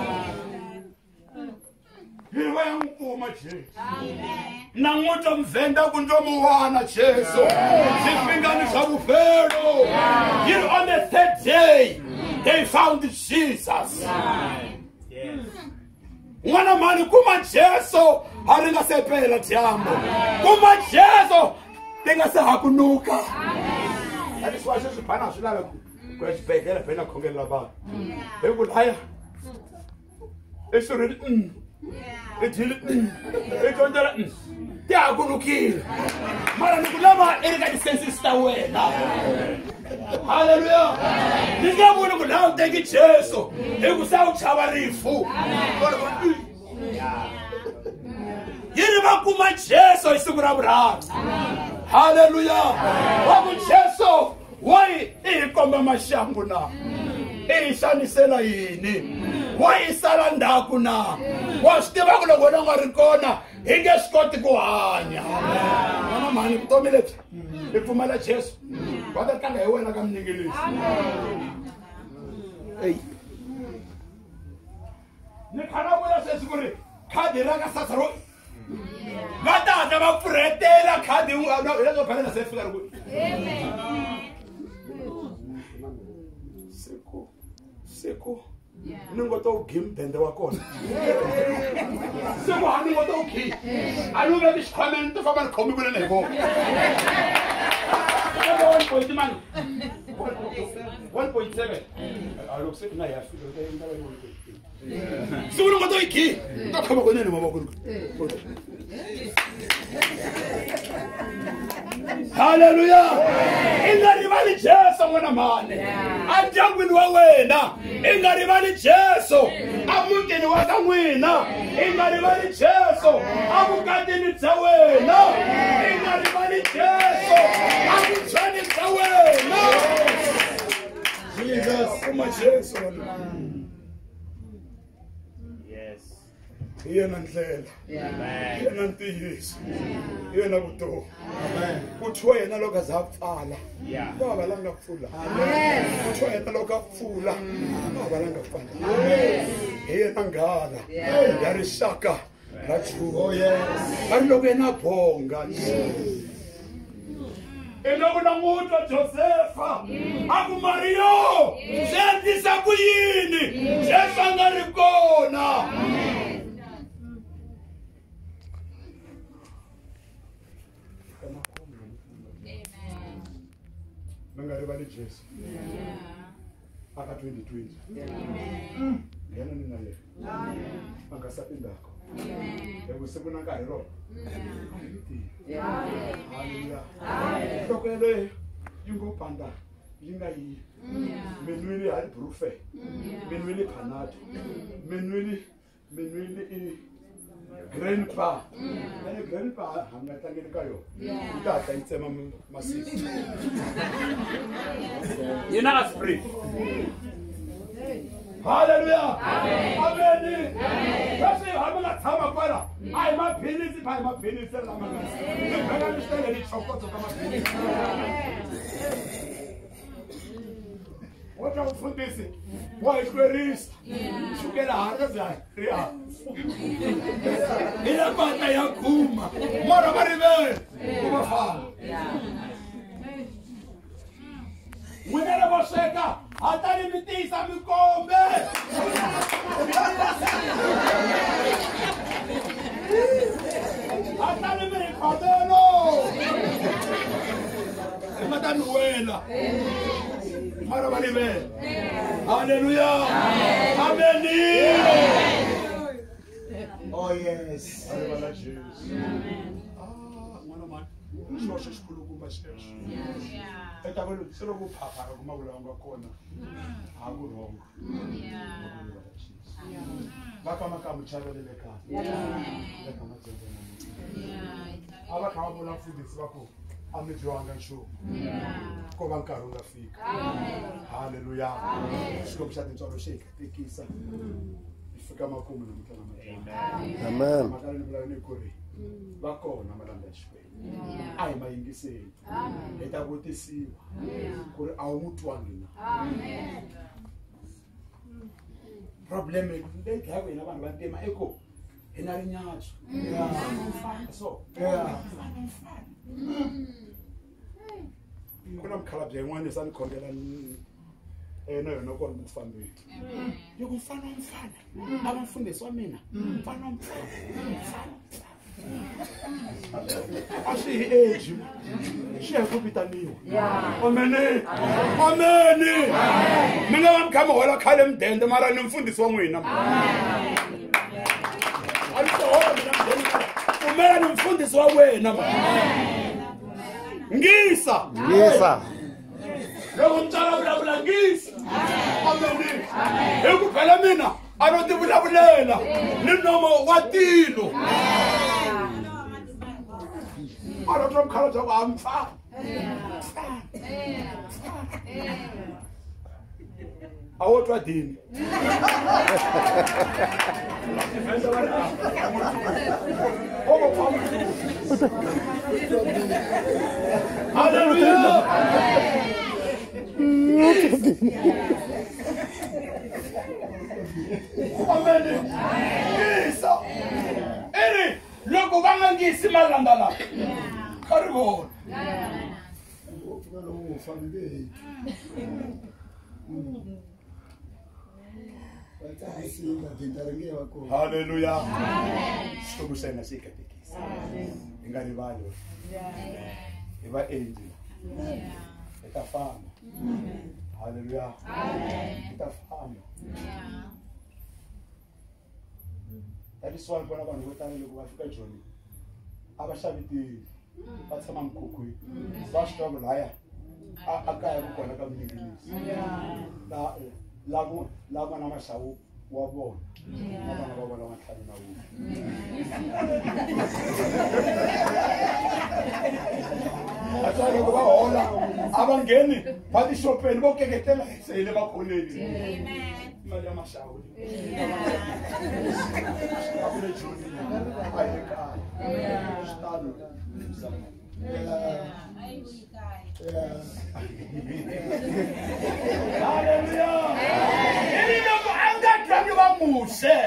A: Hi va ya n'wi kuma Jesu. Namuntlha muvhenda ku ndo mu vana Jesu. Swifingani swa vufelo. Here on the third day, they found Jesus. N'wana mani kuma Jesu a ri nga se pela dyambu. Kuma Jesu ti nga se hakunuka. A ti swa sweswi bana swi lava ku ku ya xibedhlele bena khongelela vanhu. Hi ku laya i xirhili i dyile i dyondzela ti hakunukile. Mara ni ku lava i ri ka ti-senses ta wena. Hallelujah. Ni nga voni ku laha u teki Jesu hi ku se u chava rifu. Yi ri va kuma Jesu hi siku ra vurharhu. Hallelujah. Wa ku Jesu wa hi hi komba maxangu na. I hi xanisela yini. Wa hi sala ndzhaku na. Wa swi tiva ku loko wena u nga ri kona hi nge swi koti ku hanya. N'wana mhani vutomi lebyi hi pfumala Jesu. Va ta tlanga hi wena ka minyingelisi. Ni khana vula sweswi ku ri khadi ra ka sasa ro va ta hatla va pfuretela khadi leswo phelela se fika ri ku siku siku ni ngo to game dende wa kona. Siku hani ngo to ki a ni veki xikhwameni to famba ni khomi vule ni hi vona. one point man one point seven a loko se na ya fika ka ndaba yi. Siku ni ngo to ki to khoma konene mavoko. Hallelujah. I nga rivali Jesu n'wana mani. A ndyangwini wa wena i nga rivali Jesu. A mutini wa ka n'wina i nga rivali Jesu. A vukatini bya wena i nga rivali Jesu. A vuchani bya wena. Jesus kuma Jesu. Hi yena ndlela. Hi yena ntiyiso. Hi yena vutomi. Kuthiwa yena loko za pfala va va langa pfula. Kuthiwa yena loko pfula va va langa pfala. Hi yena nghala ya rixaka ra chuo. Ari loko yena bonga. I loko namuntlha Josefa a ku Mariyo swi endlisa ku yini Jesu a nga ri kona. Nga rivali Jesu. Aka twenty twenty. Yena ni na yena. Anga sapindako. Yebo sekuna nkarhi ro. Hallelujah. Loko ele yingo panda yinga yi. Menwili hali brufe. Menwili panato. Menwili menwili i grandpa. Ani grandpa hanga tlangeni ka yo. Uta ta itsema masiku. Yena a spray. Hallelujah. Amen. Amen. Kasi hamela tama kwala. Ai maphilisi phai maphilisi la mangasi. Ngibheka nisitele lichokotho kama philisi. What Awota ufundisi. Wayihlwerisa. Shukela haraza. Ria. Ila mata yakuma. Mara maribe. Kumafala. Mwinele bosheka. Atani mitisa mikombe. Atani mikabelo. Matani wela. Mara maribe. Hallelujah. Amen.
E: Oh yes.
A: Amen. Ah, mwana mwana. Shoshe sikhuluku bashesh. Yeah. Etabelo siloku phapha kumabulanga khona. Akurongo. Yeah. Baka makamu chabelele ka. Yeah. Baka matsenze na. Yeah. Aba khawabona mfundisi bakho amejwanga nsho. Yeah. Koba nkaro ngafika. Amen. Hallelujah. Amen. Sikomshade ntshalo shake tekisa. Ifika makumu nomntana amajwanga.
D: Amen.
A: Makale nibula nekori. Bakona malanda shwe. Ayi mayingiseni. Amen. Etabotisiwa. Amen. Kuri awumutwangina. Amen. Problem ekubeke yawe nabantu bantema eko enari nyazo. Yeah. So, yeah. Kuna mkhalabye ngwane sanikhongela eh no no kona umfana wethu. Yokumfana umfana. Abafundisi wamina. Umfana umfana. Ashi age. She akubitaniwa. Yeah. Amen. Amen. Mina wamkhama wala khale emdende mara nimfundisi wangwena. Amen. Ayisho mina mdende. Kumela nimfundisi wawena mara. Ngisa.
D: Ngisa.
A: Lo mtala bula bula ngisa. Amen. Ekuphela mina anothi bula bulela. Ninomo watilo. I don't know colors of I'm fine. I want to do. Hallelujah. Amen. Yes. Eri, logo vanga ngisi malanda. Karibu. Hallelujah. Stop saying that secret. Ingani balo. Eva angel. Eta fama. Hallelujah. Eta fama. That is why when I want to go to Africa journey. Abashabiti batama mkhukhu ba struggle haya akaya ukona kamnyingisi la la la bana mashawu wabona abana babona amahlali nawo atari kuba hola abangeni bathi shopeni bokeketela sele bakhoneni amen imali yamashawu abule joni ayeka stado Hallelujah. Ini nabo angkat lagi bamuse.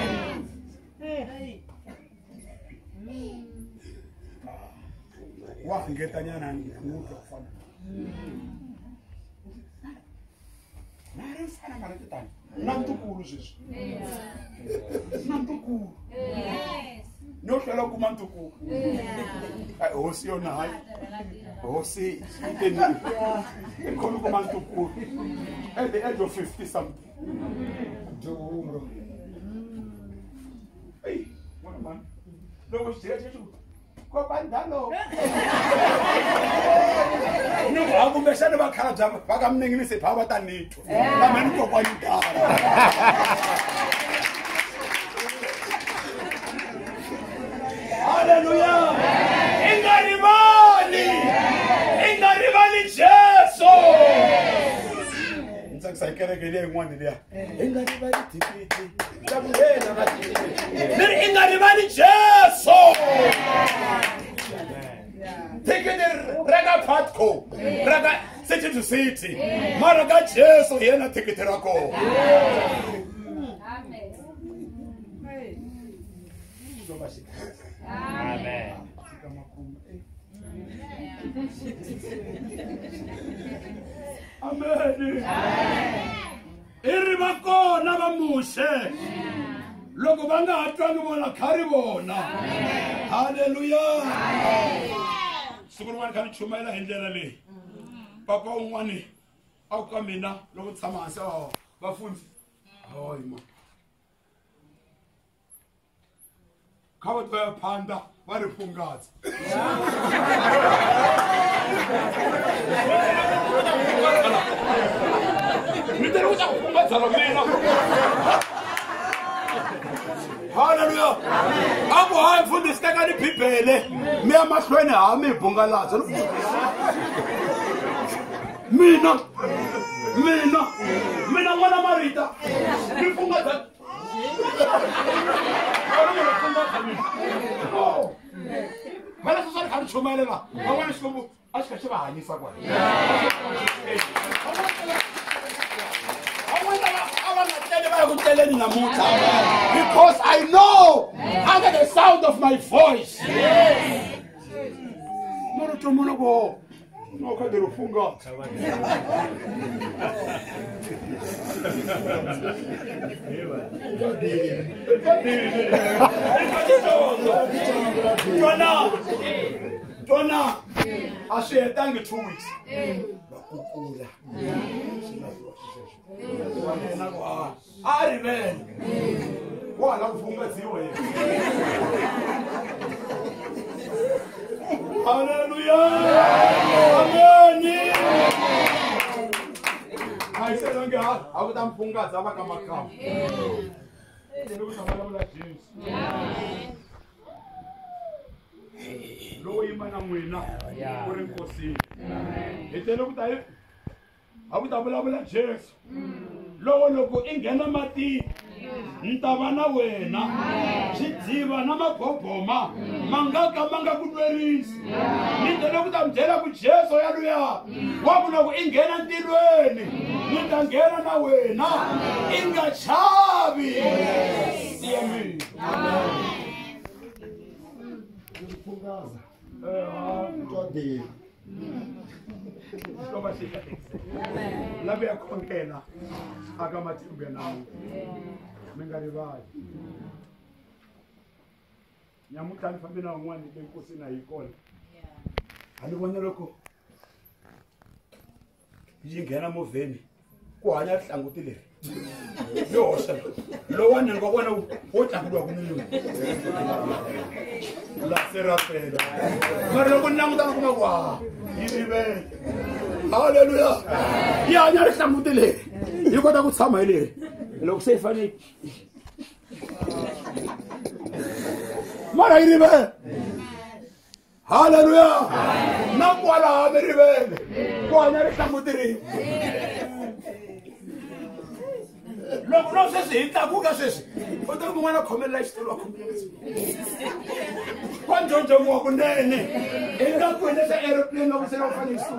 A: Wah, ngetanya nanti muda fana. Nari fana mana kita? Nanti kurus. Nanti kurus. No shall come on to cook. I also on high. Osi, and come on to cook at the age of fifty something. Hey, one man. No, what's there to go by Dano? No, I'm going to say about Kajam, but I'm going to say power than need to. I'm going to go by Hallelujah! In the rivali! In the rivali Jesu! In the rivali one there. In the rivali Titi. In the rivali Jesu! Take it in Raga Patko. Raga, say city to city. Mara ka Jesu yena thikithi ra kona.
B: Amen.
A: Amen. Iri va kona va mushe. Loko va nga ha twangi vona khari vona. Hallelujah. Siku rin'wana kha ni chumayela hi ndlela leyi. Papa un'wani a ku ka mina loko tshama hansi a vafundzi. Hayi ma. Kha va twa phanda va ri phungatsi. Mi tele ku ta phungatsa ra mina. Hallelujah. Abu hayi mfundi siteka ni Bibele. Mi ya mahlweni ha mi bungalaza. Mina. Mina. Mina n'wana Marita. Mi phungatsa. Mala sasa ni khani chumayela. Awani xikombo a xi kha xi va hanyisa kwala. Because I know under the sound of my voice. Moro to mono go. No ka de rufunga. Tona. Tona. I say thank you two weeks. Bakukula. Amen. Wala kufungaziwe. Hallelujah. Amen. I said don't get out. I would am fungaza abakamaka. Lo sabalabula Jesus. Lo imana mwina. Kuri nkosi. Etelo kutayi. Abutabula Jesus. Lowo loko ingena mati ntava na wena xidziva na maboboma mangaka manga kudwerisi ni tele ku ta byela ku Jesu yaluya wa ku loko ingena ntilweni ni ta nghena na wena inga chavi amen
E: Amen.
A: Stop it. Love your container. I got my children now. Mengaribai. Yamutan Fabina one, the Kusina, you call. And the one loco. You get a move in. Quiet and go no, sir. No one and go one of what I'm going to do. La Serapeda. Marogunamawa. Hallelujah. Yeah, there is some delay. You got a good summer. Look safe funny. Mara hallelujah. Not one of the river. Go on, there is some delay. Look, no, says it. Tabuga says, but don't want to come and let's do a community. One don't walk on there. And not when there's an aeroplane over there.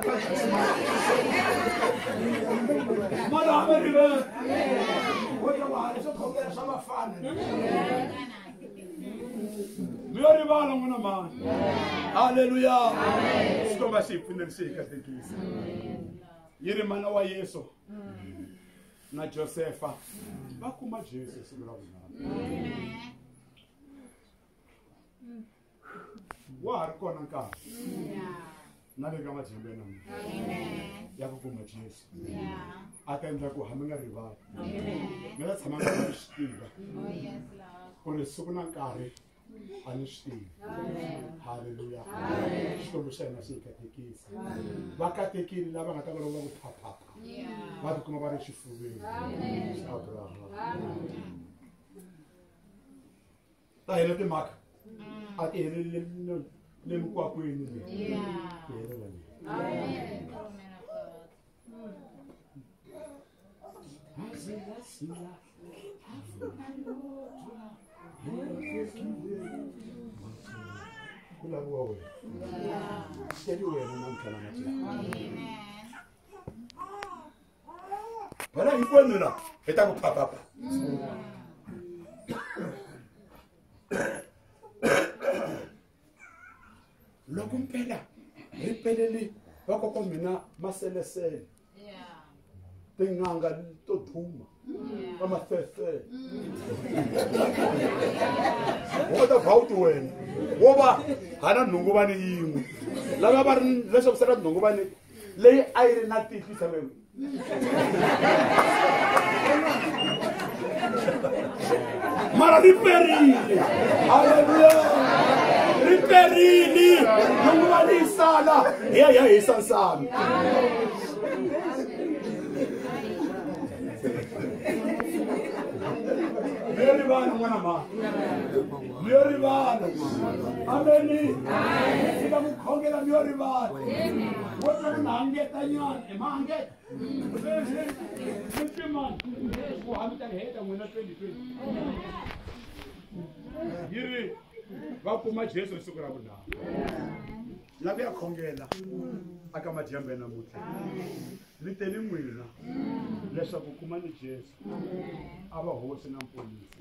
A: Mother, river. What you want is a compare some fun. Very well, I'm going to man. Hallelujah. Scholarship in the sake of the keys. Yerimana wa Yesu. Na Josepha bakuma Jesus ngrawuna wa kona nka na le kama tshembe na amen ya bakuma Jesus yeah atendla ku hamenga rival amen mela tsamanga ku shitiva oh yes lord kore sukuna nkare ani shitiva amen hallelujah amen xikombo xa hina xi katekisa vakatekile lava nga ta va lava ku phapha va ti kuma va ri xifuveni Abraham ta hela timhaka a ti helele le mukwakwini leyi amen kulavuwa wena teli wena namhlanje amen Bana hinkwenu la hi ta ku phapapa. Loko mpela hi peleli va koko mina maselesele. Tin'anga to dhuma. Va mafefe. Wo ta phawuti wena. Wo va hana nhungu vani yin'we. Lava va ri leswaku sala nhungu vani leyi a yi ri na tihlo tshaveni. Mara riperini. Hallelujah. Riperini. Nhungu vani sala. Ya ya hi sansami. Mary Van, mwana ma. Mary Van. Ameni. Sika mukhongela Mary Van. Wona unangeta nyana, emangeta. Muthiman. Uhamita heta mwena twenty twenty. Yiri va kuma Jesu siku ra vunharhu. Lava ya khongela aka madyambe namuntlha. Viteni n'wina leswaku kumani Jesu a va hosi na mponisi.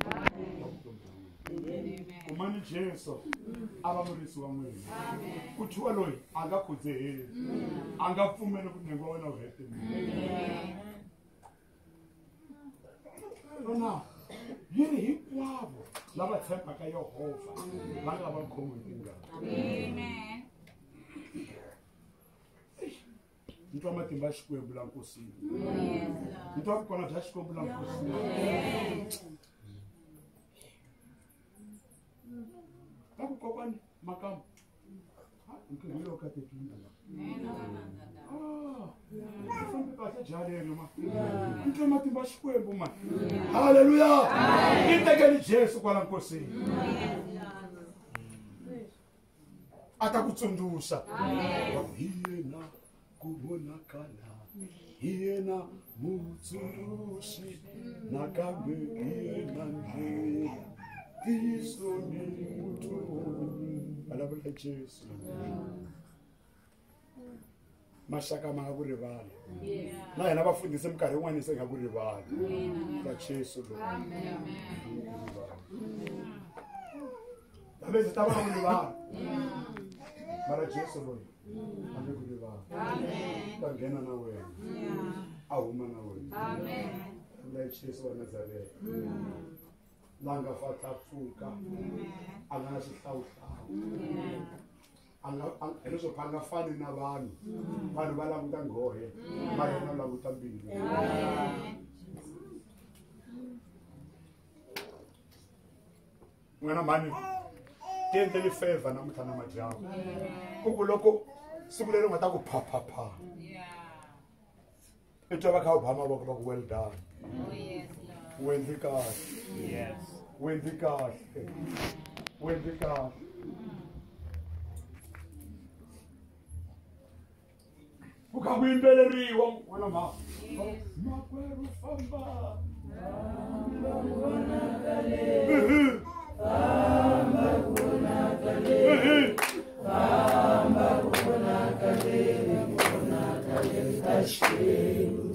A: Kumani Jesu a va murisi wa n'wina. Ku thuwa loyi a nga khudzeheli, a nga pfumeli ku nengo wa wena wu hete. Nona yini hinkwavo lava tshembaka Yehova va nga va khomi hi tingana. Amen. Nitwa matimba ya Xikwembu la nkosini. Nitwa vukona bya Xikwembu la nkosini. Ka ku kokwani makamu. Ha, nkingilo ka tekini. Ah. Fambi kahle jaleni ma. Nitwa matimba ya Xikwembu ma. Hallelujah. Itekeni Jesu kwala nkosini. Atakutsundusha. Yena kubonakala. Yena mutsundushi. Nakambe yena njela. Kristo ni mutoni. Alabula Jesu. Mashaka ma ku rivala. Na yena va fundise minkarhi yin'wana se nga ku rivala. Ka Jesu lo. Amen. Amen. Tava ku rivala. Mara Jesu loyi a nge ku rivala. Amen. Ta nghena na wena. A huma na wena. Amen. La Jesu wa Nazareth. La nga fata pfuka. A nga na xihlawuhlawu. Anga leswo phanga fani na vanhu. Vanhu va languta nghohe. Mara yena u languta mbilu. N'wana mani tiendleli favor namuntlha na madyambu. Ku loko siku leri u nga ta ku phaphapha. I twa va kha u ba mavoko va ku well done. U endli kahle. U endli kahle. U endli kahle. Ku kha ku yimbeleriwa n'wana ma. Makwerhu famba. Famba kubonakale. Famba kubonakale. Kubonakale kaXikwembu.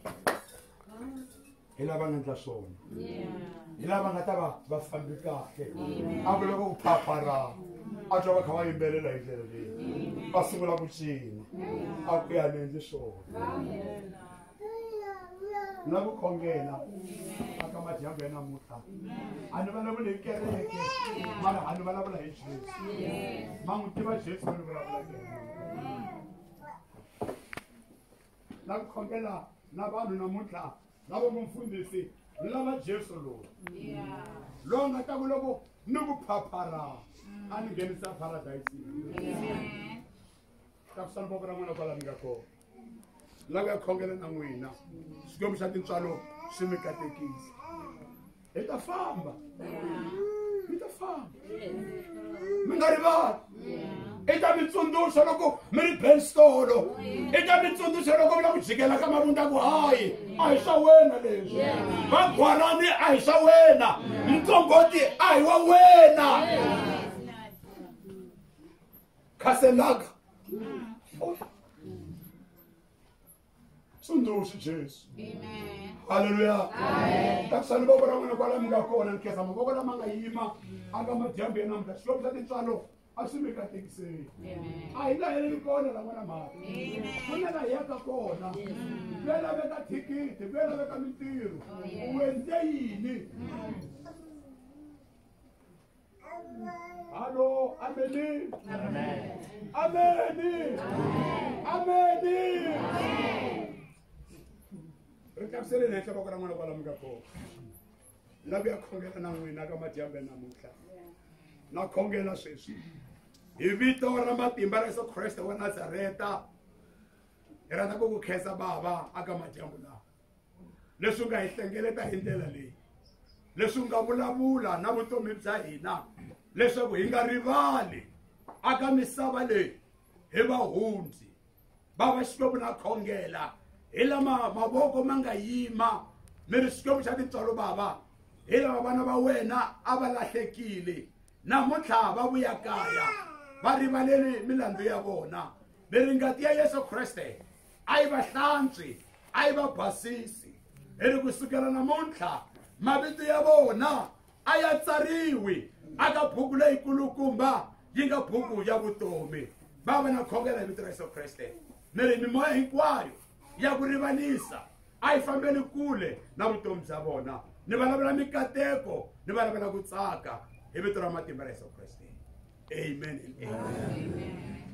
A: Hi lava nga endla swona. Hi lava nga ta va va fambi kahle. A ku loko ku phaphara. A twa va kha va yimbelela hi ndlela leyi. Va sungula ku cina. A ku ya endli swona. Na ku khongela aka madyambu ya namuntlha. A ni vulavula hi kereke. Mara a ni vulavula hi Jesu. Ma n'wi tiva Jesu ni vulavula hi yena. Na ku khongela na vanhu namuntlha. Lava mufundhisi ni lava Jesu loyi. Loyi nga ta ku loko ni ku phaphara. A ni nghenisa paradise. Ta ku sala voko ra n'wina kwala mi nga kona. Lava ya khongela na n'wina. Xikwembu xa tintswalo swi mi katekisa. Hi ta famba. Mi ta famba. Mi nga rivali. I ta mi tsundzuxa loko mi ri benstolo. I ta mi tsundzuxa loko mi lava ku jikela ka mavundza ku hayi. A hi swa wena leswi. Vagwarani a hi swa wena. Mtsomboti a hi wa wena. Khaselaka. Tsundzuxa Jesu. Amen. Hallelujah. Takusani boko la mwana kwa la mga kona nkesa mboko la manga yima aga majambi na mga shlobo za tintsalo asimeka tekise. Ayila hele kona la mwana ma. Kuna la yaka kona. Bela beka tikiti, bela beka mitiru. Uwende yini. Hello, ameni. Amen. Ameni. Ameni. Rekapsele ne tlhoko ra mwana kwa la mga ko. La bya khongela na n'wina ka majambe namuntlha. Na khongela sweswi. Hi vito ra matimba ra Yesu Kriste wa Nazareta. Hi rhandza ku ku khensa baba aka majambu lawa. Leswi nga hi hlengeleta hi ndlela leyi. Leswi nga vulavula na vutomi bya hina. Leswaku hi nga rivali aka misava leyi hi vahundzi. Baba Xikwembu na khongela. Hi lama mavoko ma nga yima. Mi ri Xikwembu xa tintswalo baba. Hi lava vana va wena a va lahlekile. Namuntlha va vuya kaya. Va rivaleli milandzu ya vona. Mi ri ngati ya Yesu Kriste a yi va hlantswi, a yi va basisi. Hi ri kusukela namuntlha mavito ya vona a ya tsariwi aka buku leyi kulukumba yi nga buku ya vutomi. Baba na khongela hi vito ra Yesu Kriste. Mi ri mimoya hinkwayo ya ku rivalisa a yi fambeli kule na vutomi bya vona. Ni vulavula mikateko, ni vulavula ku tsaka hi vito ra matimba ra Yesu Kriste. Amen and amen. Amen.